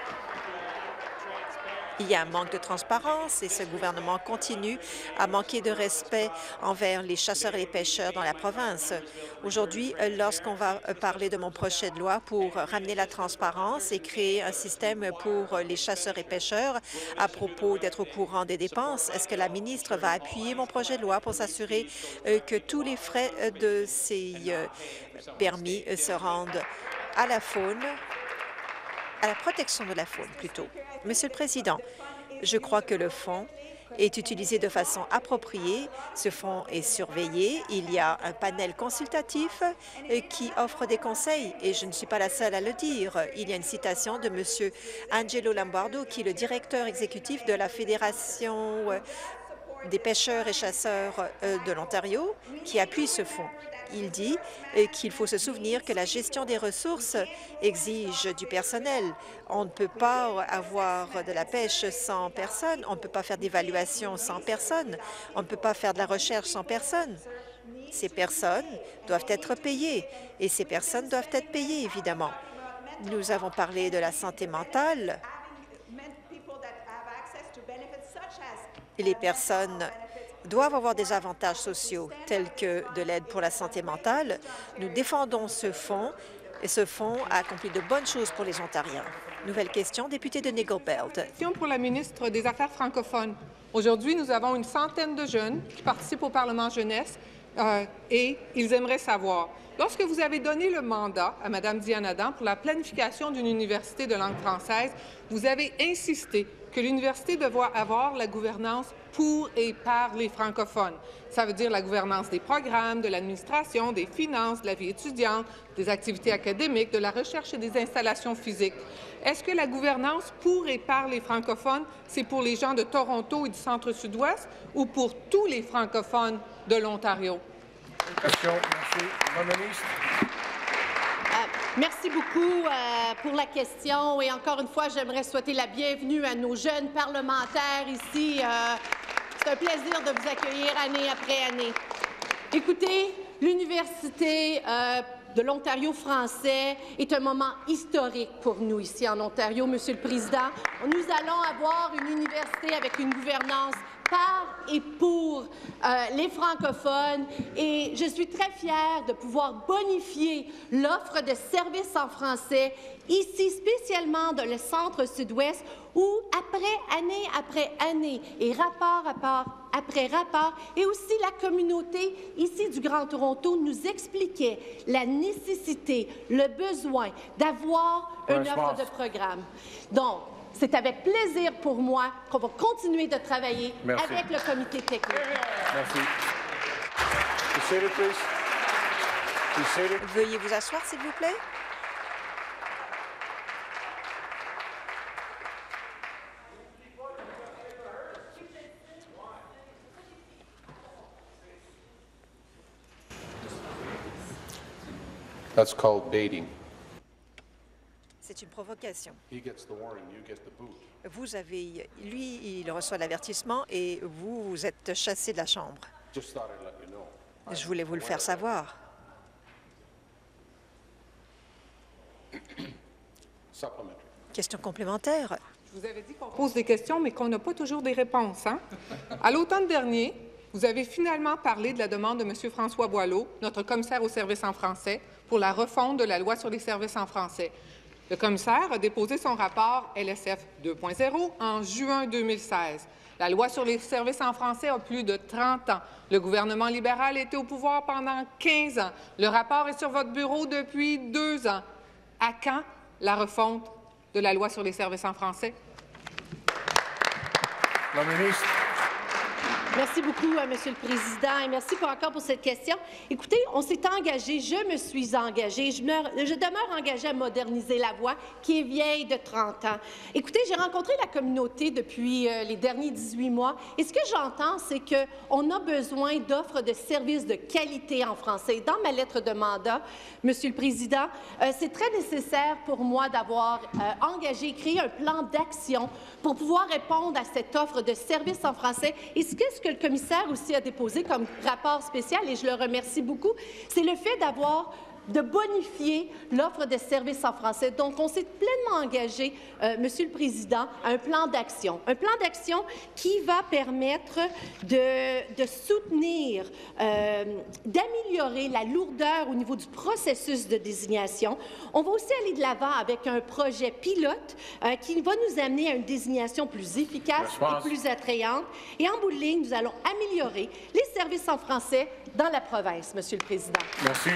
Il y a un manque de transparence et ce gouvernement continue à manquer de respect envers les chasseurs et les pêcheurs dans la province. Aujourd'hui, lorsqu'on va parler de mon projet de loi pour ramener la transparence et créer un système pour les chasseurs et pêcheurs à propos d'être au courant des dépenses, est-ce que la ministre va appuyer mon projet de loi pour s'assurer que tous les frais de ces permis se rendent à la faune, à la protection de la faune plutôt? Monsieur le Président, je crois que le fonds est utilisé de façon appropriée. Ce fonds est surveillé. Il y a un panel consultatif qui offre des conseils et je ne suis pas la seule à le dire. Il y a une citation de M. Angelo Lombardo, qui est le directeur exécutif de la Fédération des pêcheurs et chasseurs de l'Ontario, qui appuie ce fonds. Il dit qu'il faut se souvenir que la gestion des ressources exige du personnel. On ne peut pas avoir de la pêche sans personne, on ne peut pas faire d'évaluation sans personne, on ne peut pas faire de la recherche sans personne. Ces personnes doivent être payées et ces personnes doivent être payées, évidemment. Nous avons parlé de la santé mentale. Les personnes doivent avoir des avantages sociaux tels que de l'aide pour la santé mentale. Nous défendons ce fonds et ce fonds a accompli de bonnes choses pour les Ontariens. Nouvelle question, député de Nickel Belt. Question pour la ministre des Affaires francophones. Aujourd'hui, nous avons une centaine de jeunes qui participent au Parlement jeunesse euh, et ils aimeraient savoir, lorsque vous avez donné le mandat à Mme Diane Adam pour la planification d'une université de langue française, vous avez insisté que l'université devrait avoir la gouvernance pour et par les francophones. Ça veut dire la gouvernance des programmes, de l'administration, des finances, de la vie étudiante, des activités académiques, de la recherche et des installations physiques. Est-ce que la gouvernance pour et par les francophones, c'est pour les gens de Toronto et du centre-sud-ouest ou pour tous les francophones de l'Ontario? Question. Merci. Madame la ministre. Merci beaucoup euh, pour la question. Et encore une fois, j'aimerais souhaiter la bienvenue à nos jeunes parlementaires ici. Euh, C'est un plaisir de vous accueillir année après année. Écoutez, l'Université euh, de l'Ontario français est un moment historique pour nous ici en Ontario, Monsieur le Président. Nous allons avoir une université avec une gouvernance par et pour euh, les francophones et je suis très fière de pouvoir bonifier l'offre de services en français ici, spécialement dans le centre-sud-ouest, où après année après année et rapport rapport après rapport, et aussi la communauté ici du Grand Toronto nous expliquait la nécessité, le besoin d'avoir une offre de programme. Donc, c'est avec plaisir pour moi qu'on va continuer de travailler Merci. avec le comité technique. Merci. Veuillez vous asseoir, s'il vous plaît. That's called baiting. C'est une provocation. He gets the warning, you get the boot. Vous avez, lui, il reçoit l'avertissement et vous, vous êtes chassé de la chambre. Just thought I'd let you know. Je voulais vous le faire savoir. Supplementary. Question complémentaire. Je vous avais dit qu'on pose des questions, mais qu'on n'a pas toujours des réponses. Hein? À l'automne dernier, vous avez finalement parlé de la demande de M. François Boileau, notre commissaire aux services en français, pour la refonte de la loi sur les services en français. Le commissaire a déposé son rapport L S F deux point zéro en juin deux mille seize. La loi sur les services en français a plus de trente ans. Le gouvernement libéral était au pouvoir pendant quinze ans. Le rapport est sur votre bureau depuis deux ans. À quand la refonte de la loi sur les services en français? La ministre. Merci beaucoup, euh, Monsieur le Président, et merci pour, encore pour cette question. Écoutez, on s'est engagé, je me suis engagée, je, me, je demeure engagée à moderniser la voie qui est vieille de trente ans. Écoutez, j'ai rencontré la communauté depuis euh, les derniers dix-huit mois, et ce que j'entends, c'est qu'on a besoin d'offres de services de qualité en français. Dans ma lettre de mandat, Monsieur le Président, euh, c'est très nécessaire pour moi d'avoir euh, engagé, créé un plan d'action pour pouvoir répondre à cette offre de services en français. Et ce que, ce que le commissaire aussi a déposé comme rapport spécial, et je le remercie beaucoup, c'est le fait d'avoir de bonifier l'offre de services en français. Donc, on s'est pleinement engagé, euh, Monsieur le Président, à un plan d'action. Un plan d'action qui va permettre de, de soutenir, euh, d'améliorer la lourdeur au niveau du processus de désignation. On va aussi aller de l'avant avec un projet pilote euh, qui va nous amener à une désignation plus efficace et plus attrayante. Et en bout de ligne, nous allons améliorer les services en français dans la province, Monsieur le Président. Merci.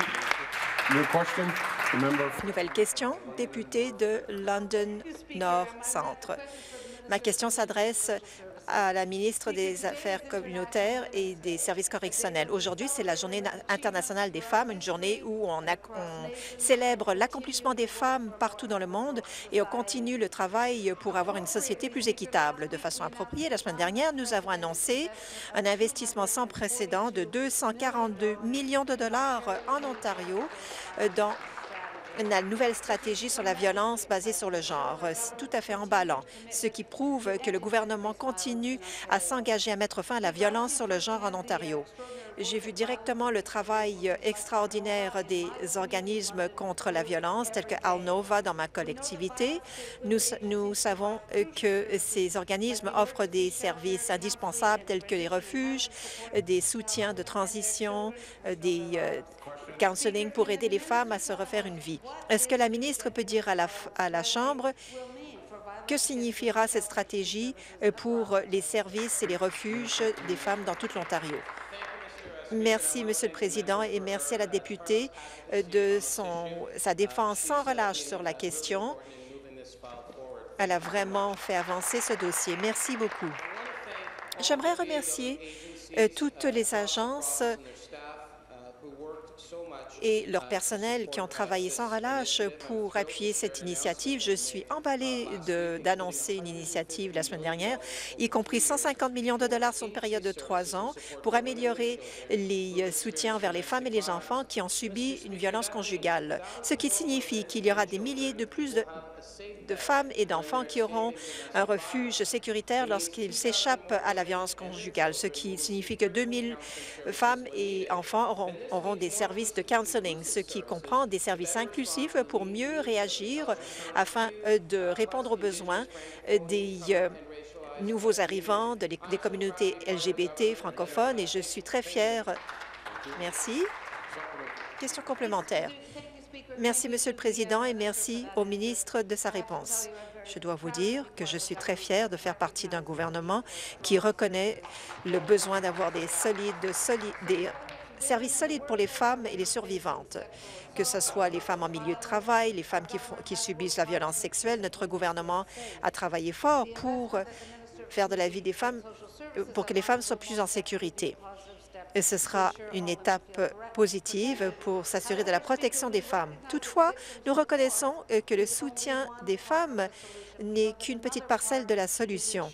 Nouvelle question, député de London Nord-Centre. Ma question s'adresse à la ministre des Affaires communautaires et des services correctionnels. Aujourd'hui, c'est la Journée internationale des femmes, une journée où on, a, on célèbre l'accomplissement des femmes partout dans le monde et on continue le travail pour avoir une société plus équitable. De façon appropriée, la semaine dernière, nous avons annoncé un investissement sans précédent de deux cent quarante-deux millions de dollars en Ontario dans une nouvelle stratégie sur la violence basée sur le genre. C'est tout à fait emballant, ce qui prouve que le gouvernement continue à s'engager à mettre fin à la violence sur le genre en Ontario. J'ai vu directement le travail extraordinaire des organismes contre la violence, tels que Alnova dans ma collectivité. Nous, nous savons que ces organismes offrent des services indispensables tels que les refuges, des soutiens de transition, des euh, counseling pour aider les femmes à se refaire une vie. Est-ce que la ministre peut dire à la, à la Chambre que signifiera cette stratégie pour les services et les refuges des femmes dans toute l'Ontario? Merci, Monsieur le Président, et merci à la députée de son, sa défense sans relâche sur la question. Elle a vraiment fait avancer ce dossier. Merci beaucoup. J'aimerais remercier euh, toutes les agences et leur personnel qui ont travaillé sans relâche pour appuyer cette initiative. Je suis emballée d'annoncer une initiative la semaine dernière, y compris cent cinquante millions de dollars sur une période de trois ans pour améliorer les soutiens vers les femmes et les enfants qui ont subi une violence conjugale, ce qui signifie qu'il y aura des milliers de plus de, de femmes et d'enfants qui auront un refuge sécuritaire lorsqu'ils s'échappent à la violence conjugale, ce qui signifie que deux mille femmes et enfants auront, auront des services de counseling, ce qui comprend des services inclusifs pour mieux réagir afin de répondre aux besoins des euh, nouveaux arrivants de les, des communautés L G B T francophones, et je suis très fière. Merci. Question complémentaire. Merci, Monsieur le Président, et merci au ministre de sa réponse. Je dois vous dire que je suis très fière de faire partie d'un gouvernement qui reconnaît le besoin d'avoir des solides, solides, des services solides pour les femmes et les survivantes, que ce soit les femmes en milieu de travail, les femmes qui, font, qui subissent la violence sexuelle. Notre gouvernement a travaillé fort pour faire de la vie des femmes, pour que les femmes soient plus en sécurité. Et ce sera une étape positive pour s'assurer de la protection des femmes. Toutefois, nous reconnaissons que le soutien des femmes n'est qu'une petite parcelle de la solution.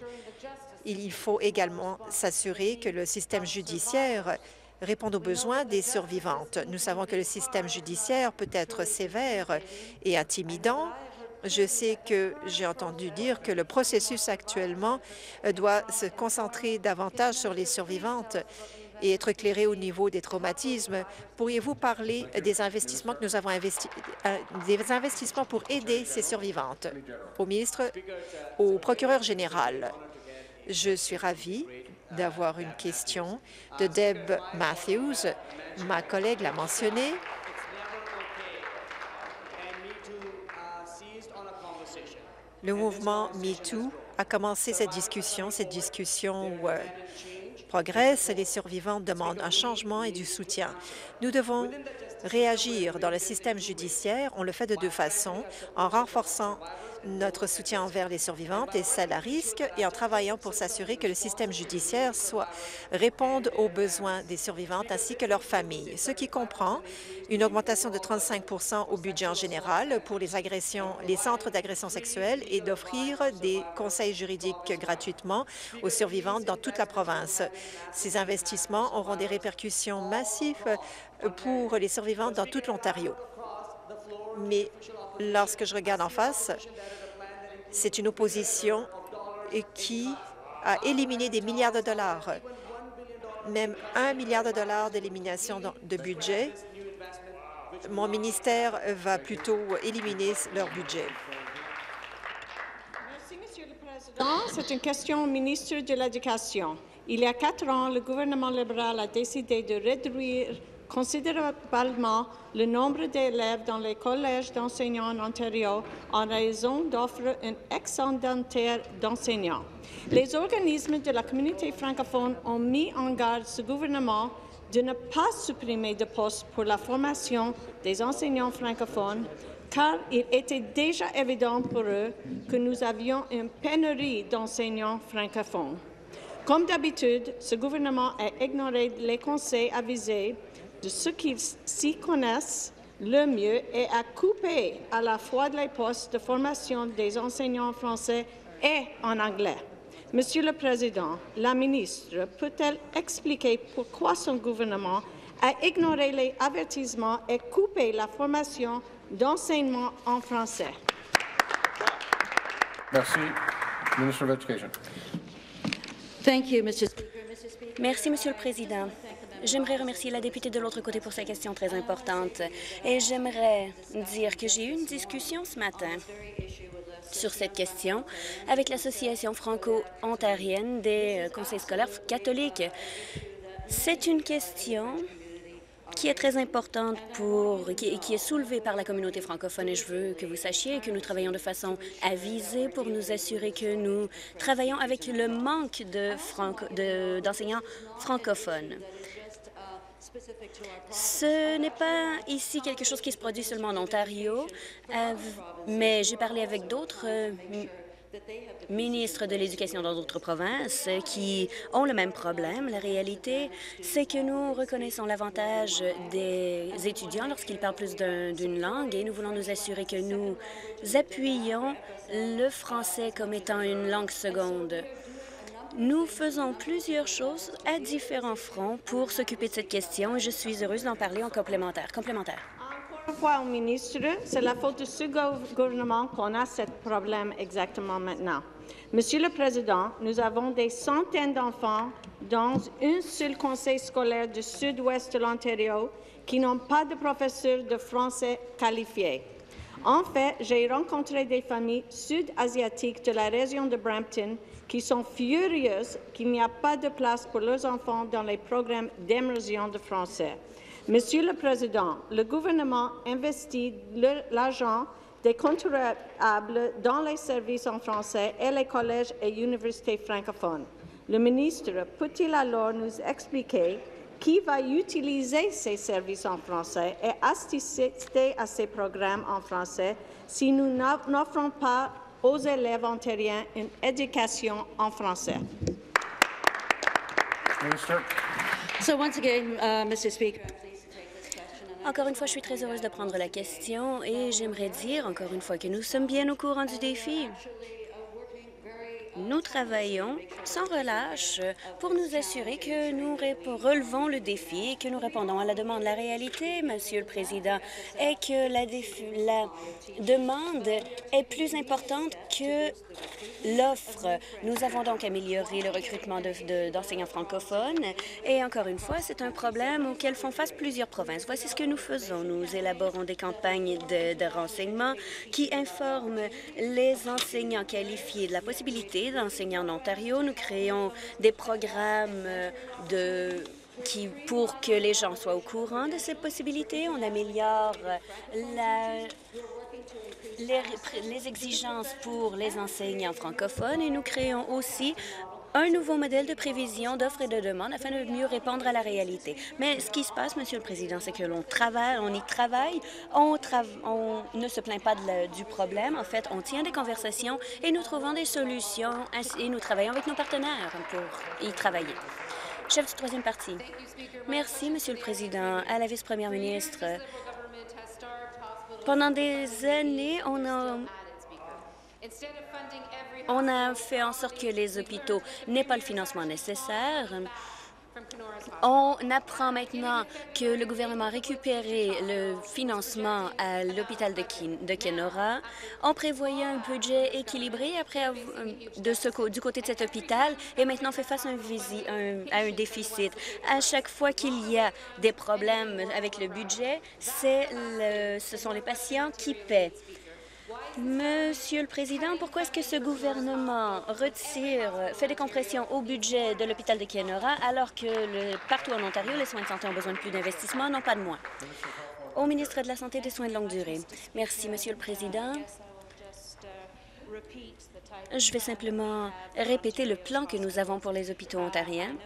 Il faut également s'assurer que le système judiciaire répondent aux besoins des survivantes. Nous savons que le système judiciaire peut être sévère et intimidant. Je sais que j'ai entendu dire que le processus actuellement doit se concentrer davantage sur les survivantes et être éclairé au niveau des traumatismes. Pourriez-vous parler des investissements que nous avons investis, des investissements pour aider ces survivantes? Au ministre, au procureur général, je suis ravie d'avoir une question de Deb Matthews. Ma collègue l'a mentionné. Le mouvement MeToo a commencé cette discussion. Cette discussion euh, progresse. Les survivantes demandent un changement et du soutien. Nous devons réagir dans le système judiciaire. On le fait de deux façons, en renforçant notre soutien envers les survivantes et celles à risque, et en travaillant pour s'assurer que le système judiciaire soit réponde aux besoins des survivantes ainsi que leurs familles, ce qui comprend une augmentation de trente-cinq pour cent au budget en général pour les agressions, les centres d'agression sexuelle, et d'offrir des conseils juridiques gratuitement aux survivantes dans toute la province. Ces investissements auront des répercussions massives pour les survivantes dans toute l'Ontario. Mais lorsque je regarde en face, c'est une opposition qui a éliminé des milliards de dollars, même un milliard de dollars d'élimination de budget. Mon ministère va plutôt éliminer leur budget. Merci, Monsieur le Président. C'est une question au ministre de l'Éducation. Il y a quatre ans, le gouvernement libéral a décidé de réduire considérablement le nombre d'élèves dans les collèges d'enseignants en Ontario en raison d'offres excédentaires d'enseignants. Les organismes de la communauté francophone ont mis en garde ce gouvernement de ne pas supprimer de postes pour la formation des enseignants francophones, car il était déjà évident pour eux que nous avions une pénurie d'enseignants francophones. Comme d'habitude, ce gouvernement a ignoré les conseils avisés de ceux qui s'y connaissent le mieux et a coupé à la fois les postes de formation des enseignants français et en anglais. Monsieur le Président, la ministre peut-elle expliquer pourquoi son gouvernement a ignoré les avertissements et coupé la formation d'enseignement en français? Merci. Minister of Education. Thank you, Mister Speaker. Merci, Monsieur le Président. J'aimerais remercier la députée de l'autre côté pour sa question très importante. Et j'aimerais dire que j'ai eu une discussion ce matin sur cette question avec l'Association franco-ontarienne des conseils scolaires catholiques. C'est une question qui est très importante pour, qui, qui est soulevée par la communauté francophone, et je veux que vous sachiez que nous travaillons de façon avisée pour nous assurer que nous travaillons avec le manque de franco, de, d'enseignants francophones. Ce n'est pas ici quelque chose qui se produit seulement en Ontario, euh, mais j'ai parlé avec d'autres euh, ministres de l'Éducation dans d'autres provinces qui ont le même problème. La réalité, c'est que nous reconnaissons l'avantage des étudiants lorsqu'ils parlent plus d'une langue et nous voulons nous assurer que nous appuyons le français comme étant une langue seconde. Nous faisons plusieurs choses à différents fronts pour s'occuper de cette question et je suis heureuse d'en parler en complémentaire. Complémentaire. Encore une fois au ministre, c'est la faute de ce gouvernement qu'on a ce problème exactement maintenant. Monsieur le Président, nous avons des centaines d'enfants dans un seul conseil scolaire du sud-ouest de l'Ontario qui n'ont pas de professeurs de français qualifiés. En fait, j'ai rencontré des familles sud-asiatiques de la région de Brampton qui sont furieuses qu'il n'y a pas de place pour leurs enfants dans les programmes d'immersion de français. Monsieur le Président, le gouvernement investit l'argent des contribuables dans les services en français et les collèges et universités francophones. Le ministre peut-il alors nous expliquer qui va utiliser ces services en français et assister à ces programmes en français si nous n'offrons pas aux élèves ontariens une éducation en français? Minister. So once again, uh, Mister Speaker. Encore une fois, je suis très heureuse de prendre la question et j'aimerais dire encore une fois que nous sommes bien au courant du défi. Nous travaillons sans relâche pour nous assurer que nous relevons le défi et que nous répondons à la demande. La réalité, Monsieur le Président, est que la, la demande est plus importante que l'offre. Nous avons donc amélioré le recrutement d'enseignants de, de, francophones et encore une fois, c'est un problème auquel font face plusieurs provinces. Voici ce que nous faisons. Nous élaborons des campagnes de, de renseignement qui informent les enseignants qualifiés de la possibilité d'enseigner en Ontario. Nous créons des programmes de Qui, pour que les gens soient au courant de ces possibilités. On améliore la, les, les exigences pour les enseignants francophones et nous créons aussi un nouveau modèle de prévision d'offres et de demandes afin de mieux répondre à la réalité. Mais ce qui se passe, Monsieur le Président, c'est que l'on travaille, on y travaille, on, tra on ne se plaint pas de la, du problème. En fait, on tient des conversations et nous trouvons des solutions et nous travaillons avec nos partenaires pour y travailler. Chef du troisième parti. Merci, Monsieur le Président. À la vice-première ministre, pendant des années, on a, on a fait en sorte que les hôpitaux n'aient pas le financement nécessaire. On apprend maintenant que le gouvernement a récupéré le financement à l'hôpital de, de Kenora. On prévoyait un budget équilibré après de ce, du côté de cet hôpital et maintenant on fait face à un, visi, un, à un déficit. À chaque fois qu'il y a des problèmes avec le budget, le, ce sont les patients qui paient. Monsieur le Président, pourquoi est-ce que ce gouvernement retire, fait des compressions au budget de l'hôpital de Kenora alors que le, partout en Ontario, les soins de santé ont besoin de plus d'investissement, non pas de moins? Au ministre de la Santé et des Soins de longue durée. Merci, Monsieur le Président. Je vais simplement répéter le plan que nous avons pour les hôpitaux ontariens.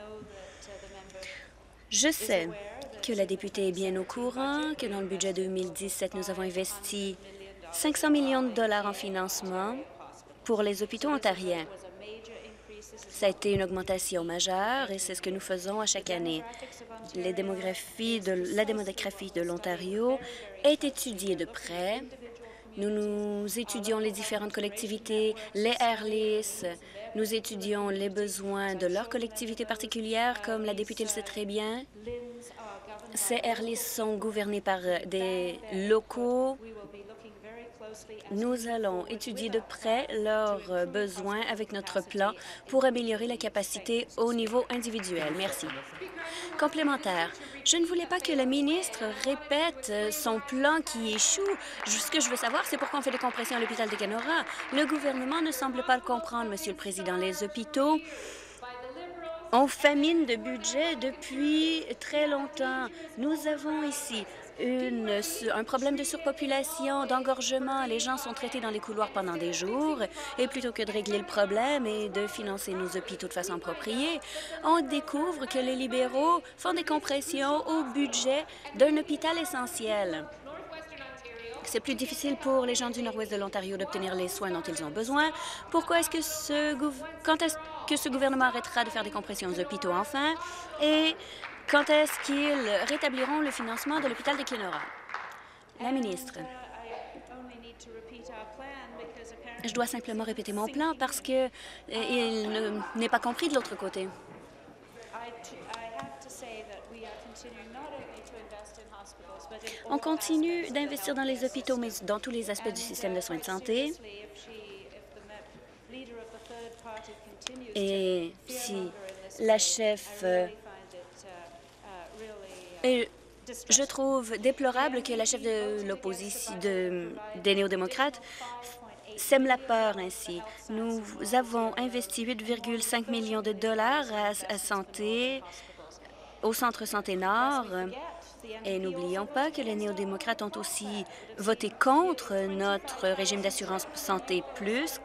Je sais que la députée est bien au courant que dans le budget deux mille dix-sept, nous avons investi cinq cents millions de dollars en financement pour les hôpitaux ontariens. Ça a été une augmentation majeure et c'est ce que nous faisons à chaque année. Les démographies de, la démographie de l'Ontario est étudiée de près. Nous, nous étudions les différentes collectivités, les R L I S, nous étudions les besoins de leurs collectivités particulières, comme la députée le sait très bien. Ces R L I S sont gouvernés par des locaux. Nous allons étudier de près leurs besoins avec notre plan pour améliorer la capacité au niveau individuel. Merci. Complémentaire. Je ne voulais pas que la ministre répète son plan qui échoue. Ce que je veux savoir, c'est pourquoi on fait des compressions à l'hôpital de Kenora. Le gouvernement ne semble pas le comprendre, Monsieur le Président. Les hôpitaux ont famine de budget depuis très longtemps. Nous avons ici une, un problème de surpopulation, d'engorgement. Les gens sont traités dans les couloirs pendant des jours et plutôt que de régler le problème et de financer nos hôpitaux de façon appropriée, on découvre que les libéraux font des compressions au budget d'un hôpital essentiel. C'est plus difficile pour les gens du nord-ouest de l'Ontario d'obtenir les soins dont ils ont besoin. Pourquoi est-ce que ce quand est-ce que ce gouvernement arrêtera de faire des compressions aux hôpitaux enfin? Et quand est-ce qu'ils rétabliront le financement de l'hôpital de Kenora? La ministre. Je dois simplement répéter mon plan parce que il n'est pas compris de l'autre côté. On continue d'investir dans les hôpitaux, mais dans tous les aspects du système de soins de santé. Et si la chef... Euh, et je trouve déplorable que la chef de l'opposition de, des néo-démocrates sème la peur ainsi. Nous avons investi huit virgule cinq millions de dollars à, à santé, au Centre Santé Nord. Et n'oublions pas que les néo-démocrates ont aussi voté contre notre régime d'assurance santé plus,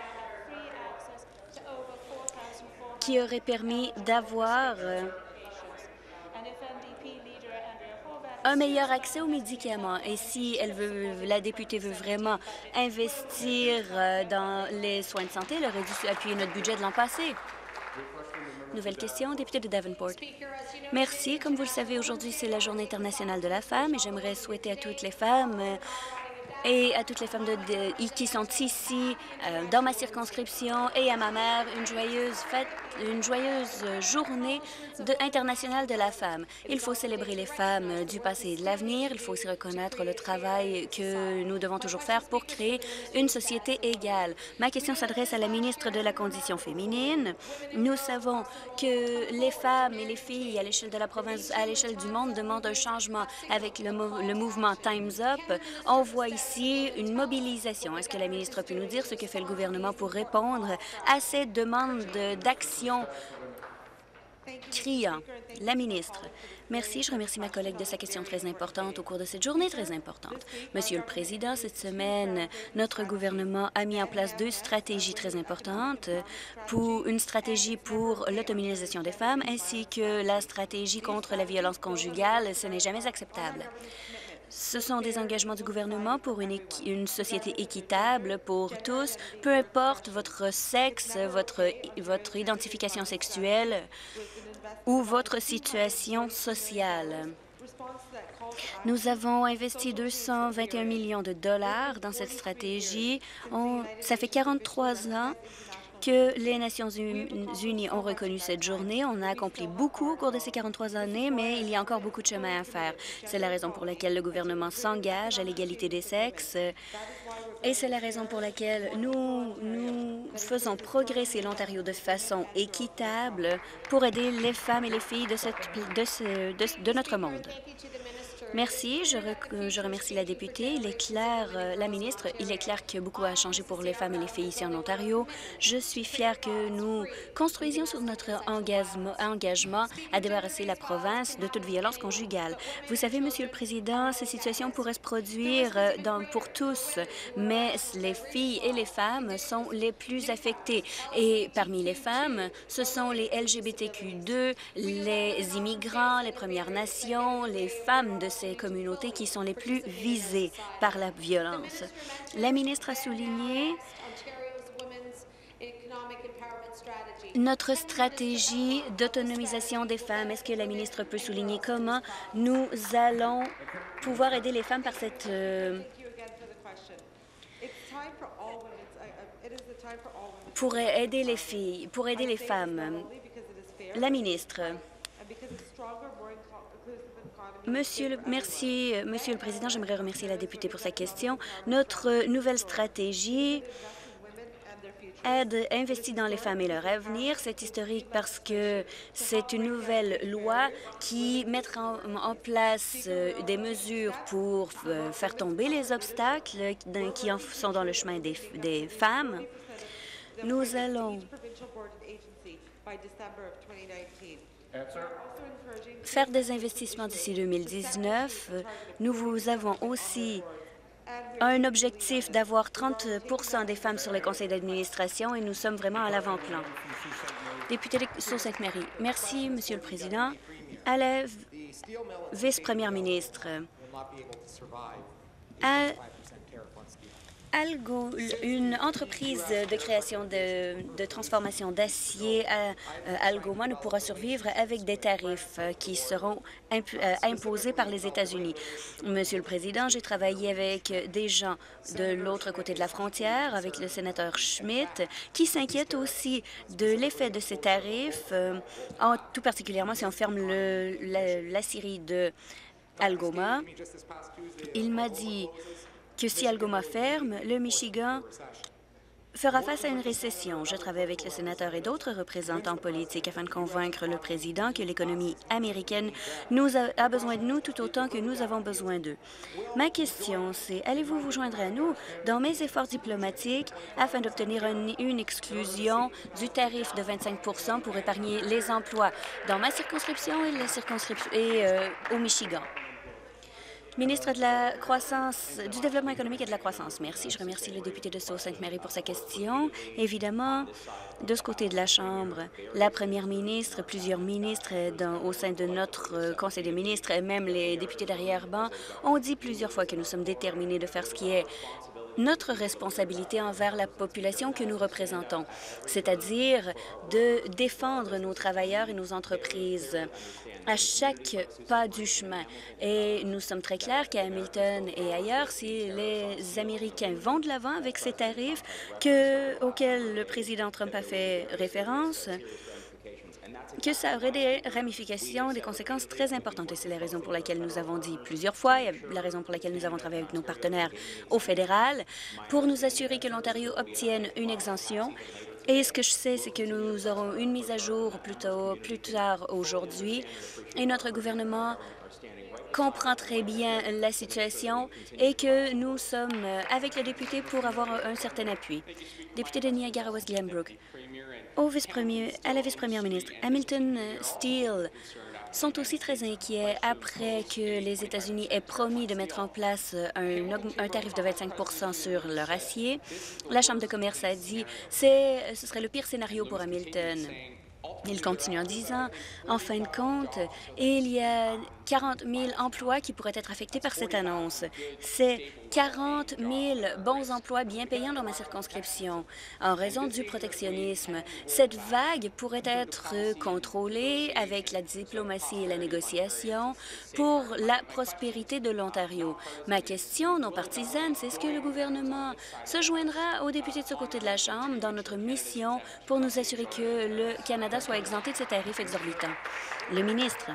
qui aurait permis d'avoir un meilleur accès aux médicaments. Et si elle veut, la députée veut vraiment investir dans les soins de santé, elle aurait dû appuyer notre budget de l'an passé. Nouvelle question, député de Davenport. Merci. Comme vous le savez, aujourd'hui, c'est la Journée internationale de la femme et j'aimerais souhaiter à toutes les femmes euh, et à toutes les femmes de, de, qui sont ici, euh, dans ma circonscription, et à ma mère, une joyeuse fête, une joyeuse journée de, internationale de la femme. Il faut célébrer les femmes du passé et de l'avenir. Il faut aussi reconnaître le travail que nous devons toujours faire pour créer une société égale. Ma question s'adresse à la ministre de la Condition féminine. Nous savons que les femmes et les filles à l'échelle de la province, à l'échelle du monde, demandent un changement avec le, mou le mouvement Time's Up. On voit ici une mobilisation. Est-ce que la ministre peut nous dire ce que fait le gouvernement pour répondre à ces demandes d'action criant? La ministre. Merci. Je remercie ma collègue de sa question très importante au cours de cette journée très importante. Monsieur le Président, cette semaine, notre gouvernement a mis en place deux stratégies très importantes, pour une stratégie pour l'autonomisation des femmes ainsi que la stratégie contre la violence conjugale. Ce n'est jamais acceptable. Ce sont des engagements du gouvernement pour une, une société équitable pour tous, peu importe votre sexe, votre, votre identification sexuelle ou votre situation sociale. Nous avons investi deux cent vingt et un millions de dollars dans cette stratégie. On, ça fait quarante-trois ans que les Nations unies ont reconnu cette journée. On a accompli beaucoup au cours de ces quarante-trois années, mais il y a encore beaucoup de chemin à faire. C'est la raison pour laquelle le gouvernement s'engage à l'égalité des sexes et c'est la raison pour laquelle nous, nous faisons progresser l'Ontario de façon équitable pour aider les femmes et les filles de, cette, de, ce, de, de notre monde. Merci. Je, re, je remercie la députée. Il est clair, euh, la ministre, il est clair que beaucoup a changé pour les femmes et les filles ici en Ontario. Je suis fière que nous construisions sur notre engagement, engagement à débarrasser la province de toute violence conjugale. Vous savez, Monsieur le Président, ces situations pourraient se produire euh, dans, pour tous, mais les filles et les femmes sont les plus affectées. Et parmi les femmes, ce sont les L G B T Q deux, les immigrants, les Premières Nations, les femmes de ces communautés qui sont les plus visées par la violence. La ministre a souligné notre stratégie d'autonomisation des femmes. Est-ce que la ministre peut souligner comment nous allons pouvoir aider les femmes par cette... Euh, pour aider les filles, pour aider les femmes? La ministre. Monsieur le, merci, Monsieur le Président. J'aimerais remercier la députée pour sa question. Notre nouvelle stratégie aide, investit dans les femmes et leur avenir. C'est historique parce que c'est une nouvelle loi qui mettra en, en place euh, des mesures pour euh, faire tomber les obstacles qui en sont dans le chemin des, des femmes. Nous allons faire des investissements d'ici deux mille dix-neuf. Nous vous avons aussi un objectif d'avoir trente pour cent des femmes sur les conseils d'administration et nous sommes vraiment à l'avant-plan. Député de Sault-Sainte-Marie. Merci, Monsieur le Président. À la vice-première ministre, à Algo, une entreprise de création de, de transformation d'acier à euh, Algoma ne pourra survivre avec des tarifs euh, qui seront imp euh, imposés par les États-Unis. Monsieur le Président, j'ai travaillé avec des gens de l'autre côté de la frontière, avec le sénateur Schmidt, qui s'inquiète aussi de l'effet de ces tarifs, euh, en, tout particulièrement si on ferme le, la, la scierie de Algoma. Il m'a dit que si Algoma ferme, le Michigan fera face à une récession. Je travaille avec le sénateur et d'autres représentants politiques afin de convaincre le président que l'économie américaine nous a, a besoin de nous tout autant que nous avons besoin d'eux. Ma question, c'est allez-vous vous joindre à nous dans mes efforts diplomatiques afin d'obtenir une, une exclusion du tarif de vingt-cinq pour cent pour épargner les emplois dans ma circonscription et, la circonscription et euh, au Michigan? Ministre de la Croissance, du Développement économique et de la Croissance. Merci. Je remercie le député de Sault-Sainte-Marie pour sa question. Évidemment, de ce côté de la Chambre, la première ministre, plusieurs ministres dans, au sein de notre euh, Conseil des ministres, et même les députés d'arrière-ban, ont dit plusieurs fois que nous sommes déterminés de faire ce qui est notre responsabilité envers la population que nous représentons, c'est-à-dire de défendre nos travailleurs et nos entreprises à chaque pas du chemin. Et nous sommes très clairs qu'à Hamilton et ailleurs, si les Américains vont de l'avant avec ces tarifs que, auxquels le président Trump a fait référence, que ça aurait des ramifications, des conséquences très importantes. Et c'est la raison pour laquelle nous avons dit plusieurs fois, et la raison pour laquelle nous avons travaillé avec nos partenaires au fédéral, pour nous assurer que l'Ontario obtienne une exemption. Et ce que je sais, c'est que nous aurons une mise à jour plus tôt, plus tard aujourd'hui, et notre gouvernement comprend très bien la situation et que nous sommes avec le député pour avoir un certain appui. Député de Niagara-West-Glenbrook. Au vice-premier, à la vice-première ministre, Hamilton Steel sont aussi très inquiets après que les États-Unis aient promis de mettre en place un, un tarif de vingt-cinq pour cent sur leur acier. La Chambre de commerce a dit que ce serait le pire scénario pour Hamilton. Il continue en disant, en fin de compte, il y a quarante mille emplois qui pourraient être affectés par cette annonce. C'est quarante mille bons emplois bien payants dans ma circonscription. En raison du protectionnisme, cette vague pourrait être contrôlée avec la diplomatie et la négociation pour la prospérité de l'Ontario. Ma question non partisane, c'est est-ce que le gouvernement se joindra aux députés de ce côté de la Chambre dans notre mission pour nous assurer que le Canada soit exempté de ces tarifs exorbitants? Le ministre.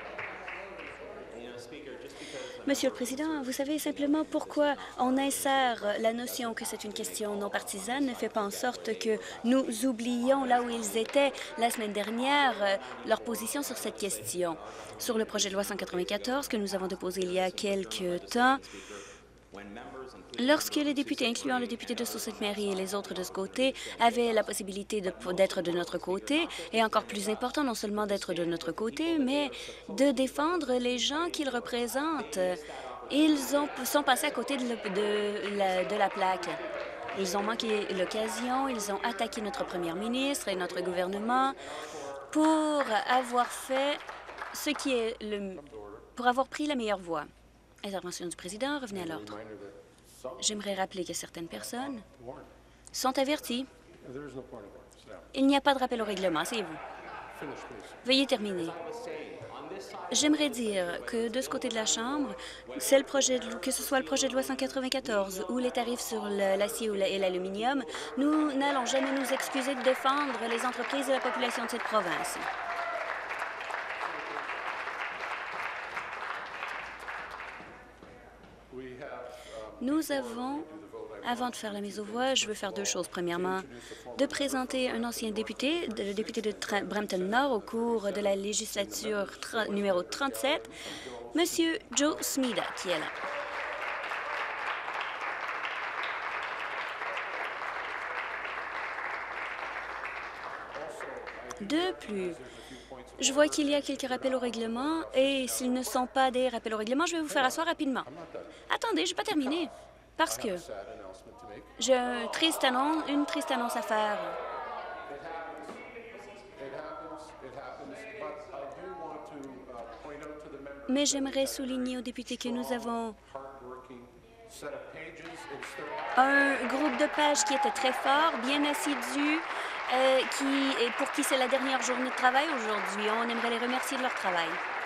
Monsieur le Président, vous savez simplement pourquoi on insère la notion que c'est une question non partisane ne fait pas en sorte que nous oublions là où ils étaient la semaine dernière leur position sur cette question. Sur le projet de loi cent quatre-vingt-quatorze que nous avons déposé il y a quelque temps, lorsque les députés, incluant le député de Sault-Sainte-Marie et les autres de ce côté, avaient la possibilité d'être de, de notre côté, et encore plus important, non seulement d'être de notre côté, mais de défendre les gens qu'ils représentent, ils ont, sont passés à côté de, le, de, la, de la plaque. Ils ont manqué l'occasion, ils ont attaqué notre première ministre et notre gouvernement pour avoir fait ce qui est le... pour avoir pris la meilleure voie. Intervention du président, revenez à l'ordre. J'aimerais rappeler que certaines personnes sont averties. Il n'y a pas de rappel au règlement, asseyez-vous. Veuillez terminer. J'aimerais dire que de ce côté de la Chambre, c'est le projet de, que ce soit le projet de loi cent quatre-vingt-quatorze ou les tarifs sur l'acier et l'aluminium, nous n'allons jamais nous excuser de défendre les entreprises et la population de cette province. Nous avons, avant de faire la mise aux voix, je veux faire deux choses. Premièrement, de présenter un ancien député, le député de Brampton-Nord au cours de la législature numéro trente-sept, M. Joe Smida, qui est là. De plus, je vois qu'il y a quelques rappels au règlement et s'ils ne sont pas des rappels au règlement, je vais vous faire asseoir rapidement. Attendez, je n'ai pas terminé parce que j'ai un triste annonce, une triste annonce à faire. Mais j'aimerais souligner aux députés que nous avons un groupe de pages qui était très fort, bien assidu, euh, qui, et pour qui c'est la dernière journée de travail aujourd'hui. On aimerait les remercier de leur travail.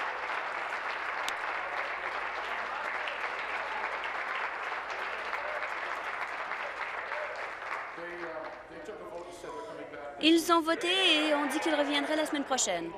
Ils ont voté et ont dit qu'ils reviendraient la semaine prochaine.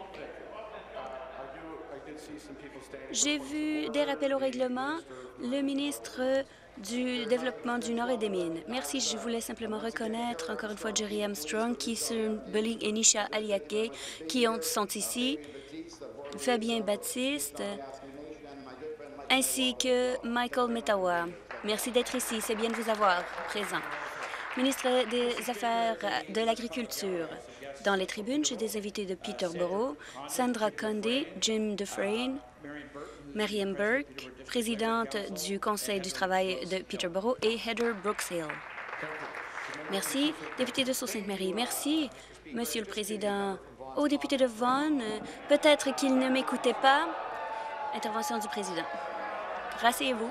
J'ai vu des rappels au règlement. Le ministre du Développement du Nord et des Mines. Merci. Je voulais simplement reconnaître encore une fois Jerry Armstrong, Keeson Bulling et Nisha Aliake qui ont, sont ici, Fabien Baptiste, ainsi que Michael Metawa. Merci d'être ici. C'est bien de vous avoir présent. Ministre des Affaires de l'Agriculture. Dans les tribunes, j'ai des invités de Peterborough, Sandra Condé, Jim Dufresne, Marianne Burke, présidente du Conseil du travail de Peterborough, et Heather Brookshill. Merci. Député de Sault-Sainte-Marie. Merci, Monsieur le Président. Au député de Vaughan, peut-être qu'il ne m'écoutait pas. Intervention du Président. Rasseyez-vous.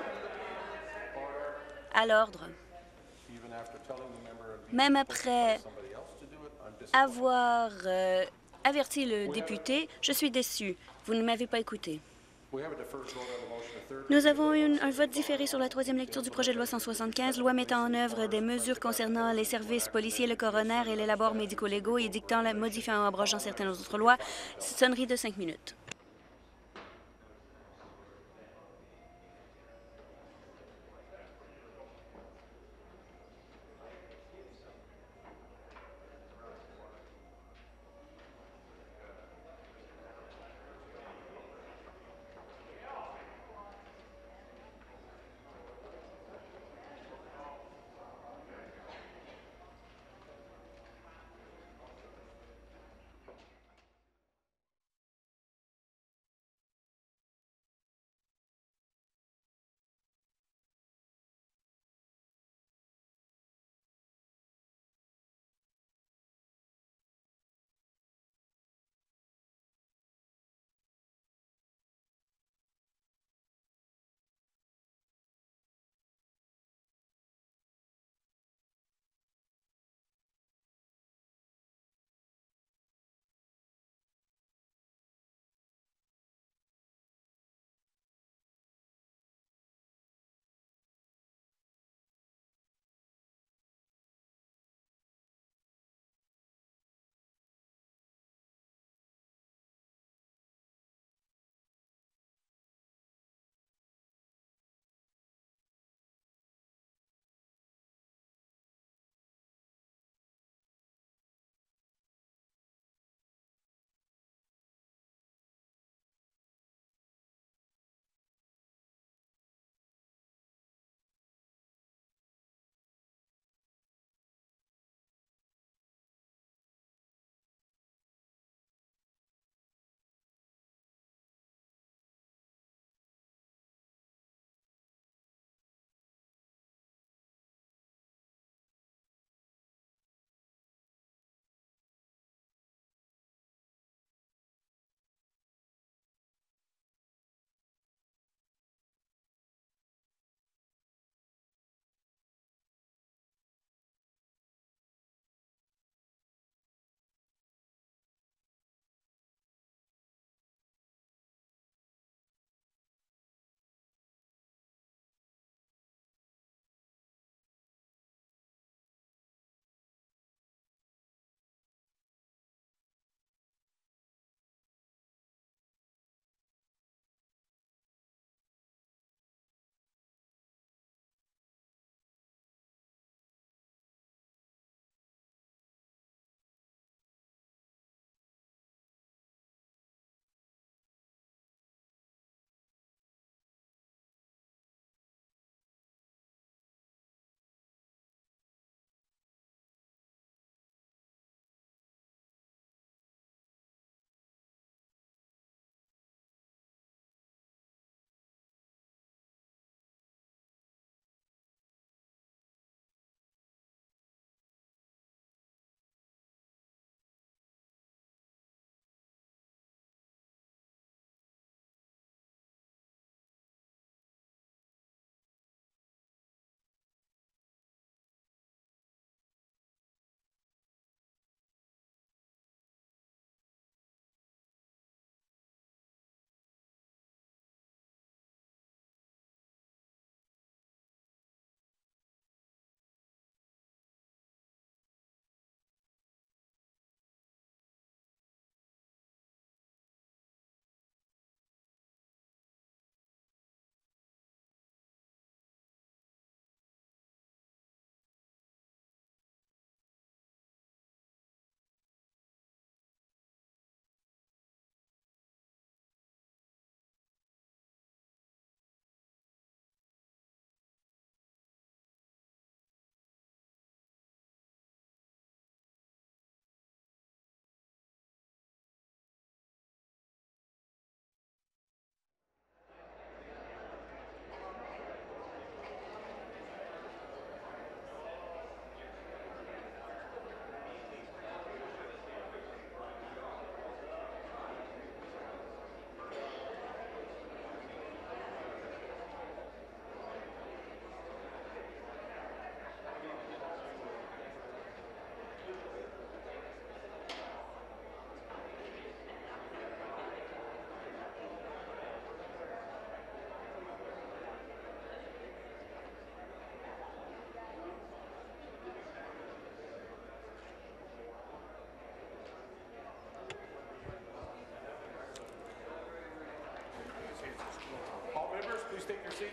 À l'ordre. Même après avoir euh, averti le député, je suis déçu. Vous ne m'avez pas écouté. Nous avons eu un vote différé sur la troisième lecture du projet de loi cent soixante-quinze, loi mettant en œuvre des mesures concernant les services policiers, le coroner et les labors médico-légaux et dictant, la modifiant ou abrogeant certaines autres lois. Sonnerie de cinq minutes.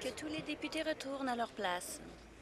Que tous les députés retournent à leur place.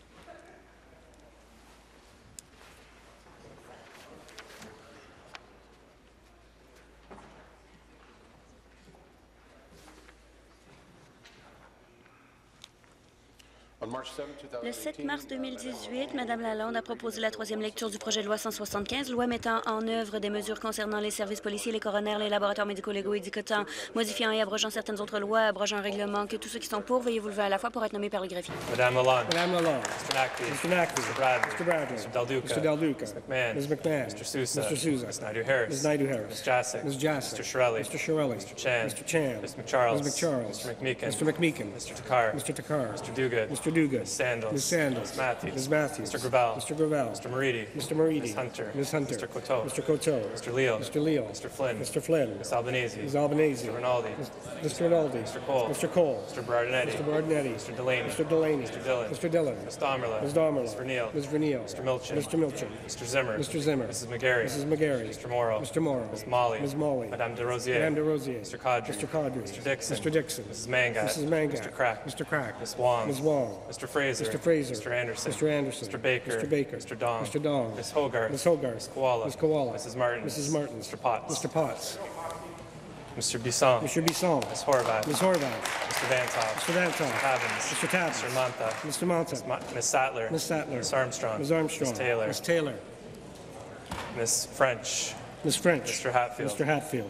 Le sept mars deux mille dix-huit, Mme Lalonde a proposé la troisième lecture du projet de loi cent soixante-quinze, loi mettant en œuvre des mesures concernant les services policiers, les coronaires, les laboratoires médico-légaux et éducatants, modifiant et abrogeant certaines autres lois, abrogeant un règlement. Que tous ceux qui sont pour, veuillez vous lever à la fois pour être nommés par le greffier. Madame Lalonde. Madame Lalonde. Mister Nackley. Mister Nackley. Mister Bradley. Mister Bradley. Mister Del Duca. Mister Del Duca. Miz McMahon. Miz McMahon. Mister Sousa. Mister Sousa. Miz Naidu-Harris. Miz Naidu-Harris. Miz Jassic. Miz Jassic. Mister Shirelli. Mister Shirelli. Mister Chan. Mister Chan. Miz McCharles. Miz McCharles. Mister McMeekin. Mister McMeekin. Mister Takar. Mister Takar. Mister Duguid. Mister Duguid. Miz Sandals. Miz Sandals. Miz Matthews. Miz Matthews. Mister Gravel. Mister Gravel. Mister Moridi. Mister Moridi. Miz Hunter. Miz Hunter. Mister Coteau. Mister Coteau. Mister Leal. Mister Leal. Mister Flynn. Mister Flynn. Miz Albanese. Miz Albanese. Mister Rinaldi. Mister Rinaldi. Mister Cole. Mister Cole. Mister Bardinetti. Mister Bardinetti. Mister Delaney. Mister Delaney. Mister Dillon. Mister Dillon. Miz Domerla. Miz Domerla. Miz Verneal. Miz Verneal. Mister Milchin. Mister Milchin. Mister Zimmer. Mister Zimmer. Missus McGarry. Missus McGarry. Mister Morrow. Mister Morrow. Miz Molly. Miz Molly. Madame de Rosier. Madame de Rosier. Mister Cadre. Mister Cadre. Mister Dixon. Mister Dixon. Missus Mangat. Missus Mangat. Mister Crack. Mister Crack. Miz Wong. Miz Wong. Mister Fraser. Mister Fraser. Mister Anderson. Mister Anderson. Mister Baker. Mister Baker. Mister Dong. Mister Dong. Miz Hogarth. Miz Hogarth. Miz Koala. Miz Koala. Missus Martin. Missus Martin. Mister Potts. Mister Potts. Mister Bisson. Mister Bisson. Miz Horvath. Miz Horvath. Mister Vantoff. Mister Vantoff. Mister Tabbins. Mister Tabbins. Mister Manta. Mister Manta. Miz Ma- Miz Sattler. Miz Sattler. Miz Armstrong. Miz Armstrong. Miz Taylor. Miz Taylor. Miz French. Miz French. Mister Hatfield. Mister Hatfield.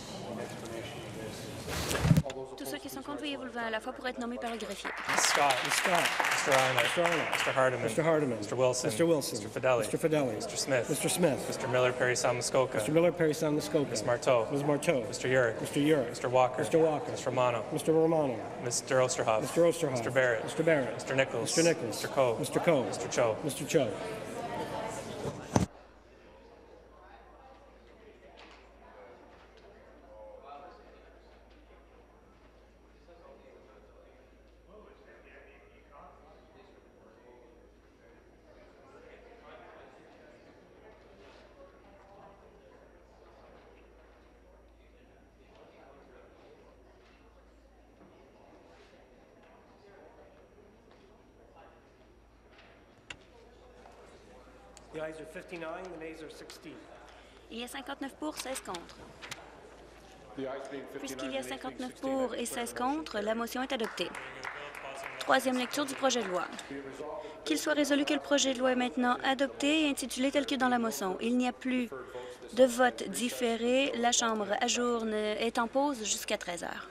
Tous ceux qui sont contre, veuillez vous lever à la fois pour être nommés par le greffier. Miz Scott. Miz Scott. Mister Arnott. Mister Arnott. Mister Hardiman. Mister Hardiman. Mister Wilson. Mister Wilson. Mister Fideli. Mister Fideli. Mister Smith. Mister Smith. Mister Miller Perry Muskoka. Mister Miller Perry Sound Muskoka. Miz Marteau. Miz Marteau. Mister Urick. Mister Urick. Mister Walker. Mister Walker. Mister Romano. Mister Romano. Mister Osterhoff. Mister Osterhoff. Mister Barrett. Mister Barrett. Mister Nichols. Mister Nichols. Mister Coe. Mister Coe. Mister Cho. Mister Cho. The ayes are fifty-nine, the nays are sixteen. Il y a cinquante-neuf pour, seize contre. Puisqu'il y a cinquante-neuf pour et seize contre, la motion est adoptée. Troisième lecture du projet de loi. Qu'il soit résolu que le projet de loi est maintenant adopté et intitulé tel que dans la motion. Il n'y a plus de vote différé. La Chambre ajourne est en pause jusqu'à treize heures.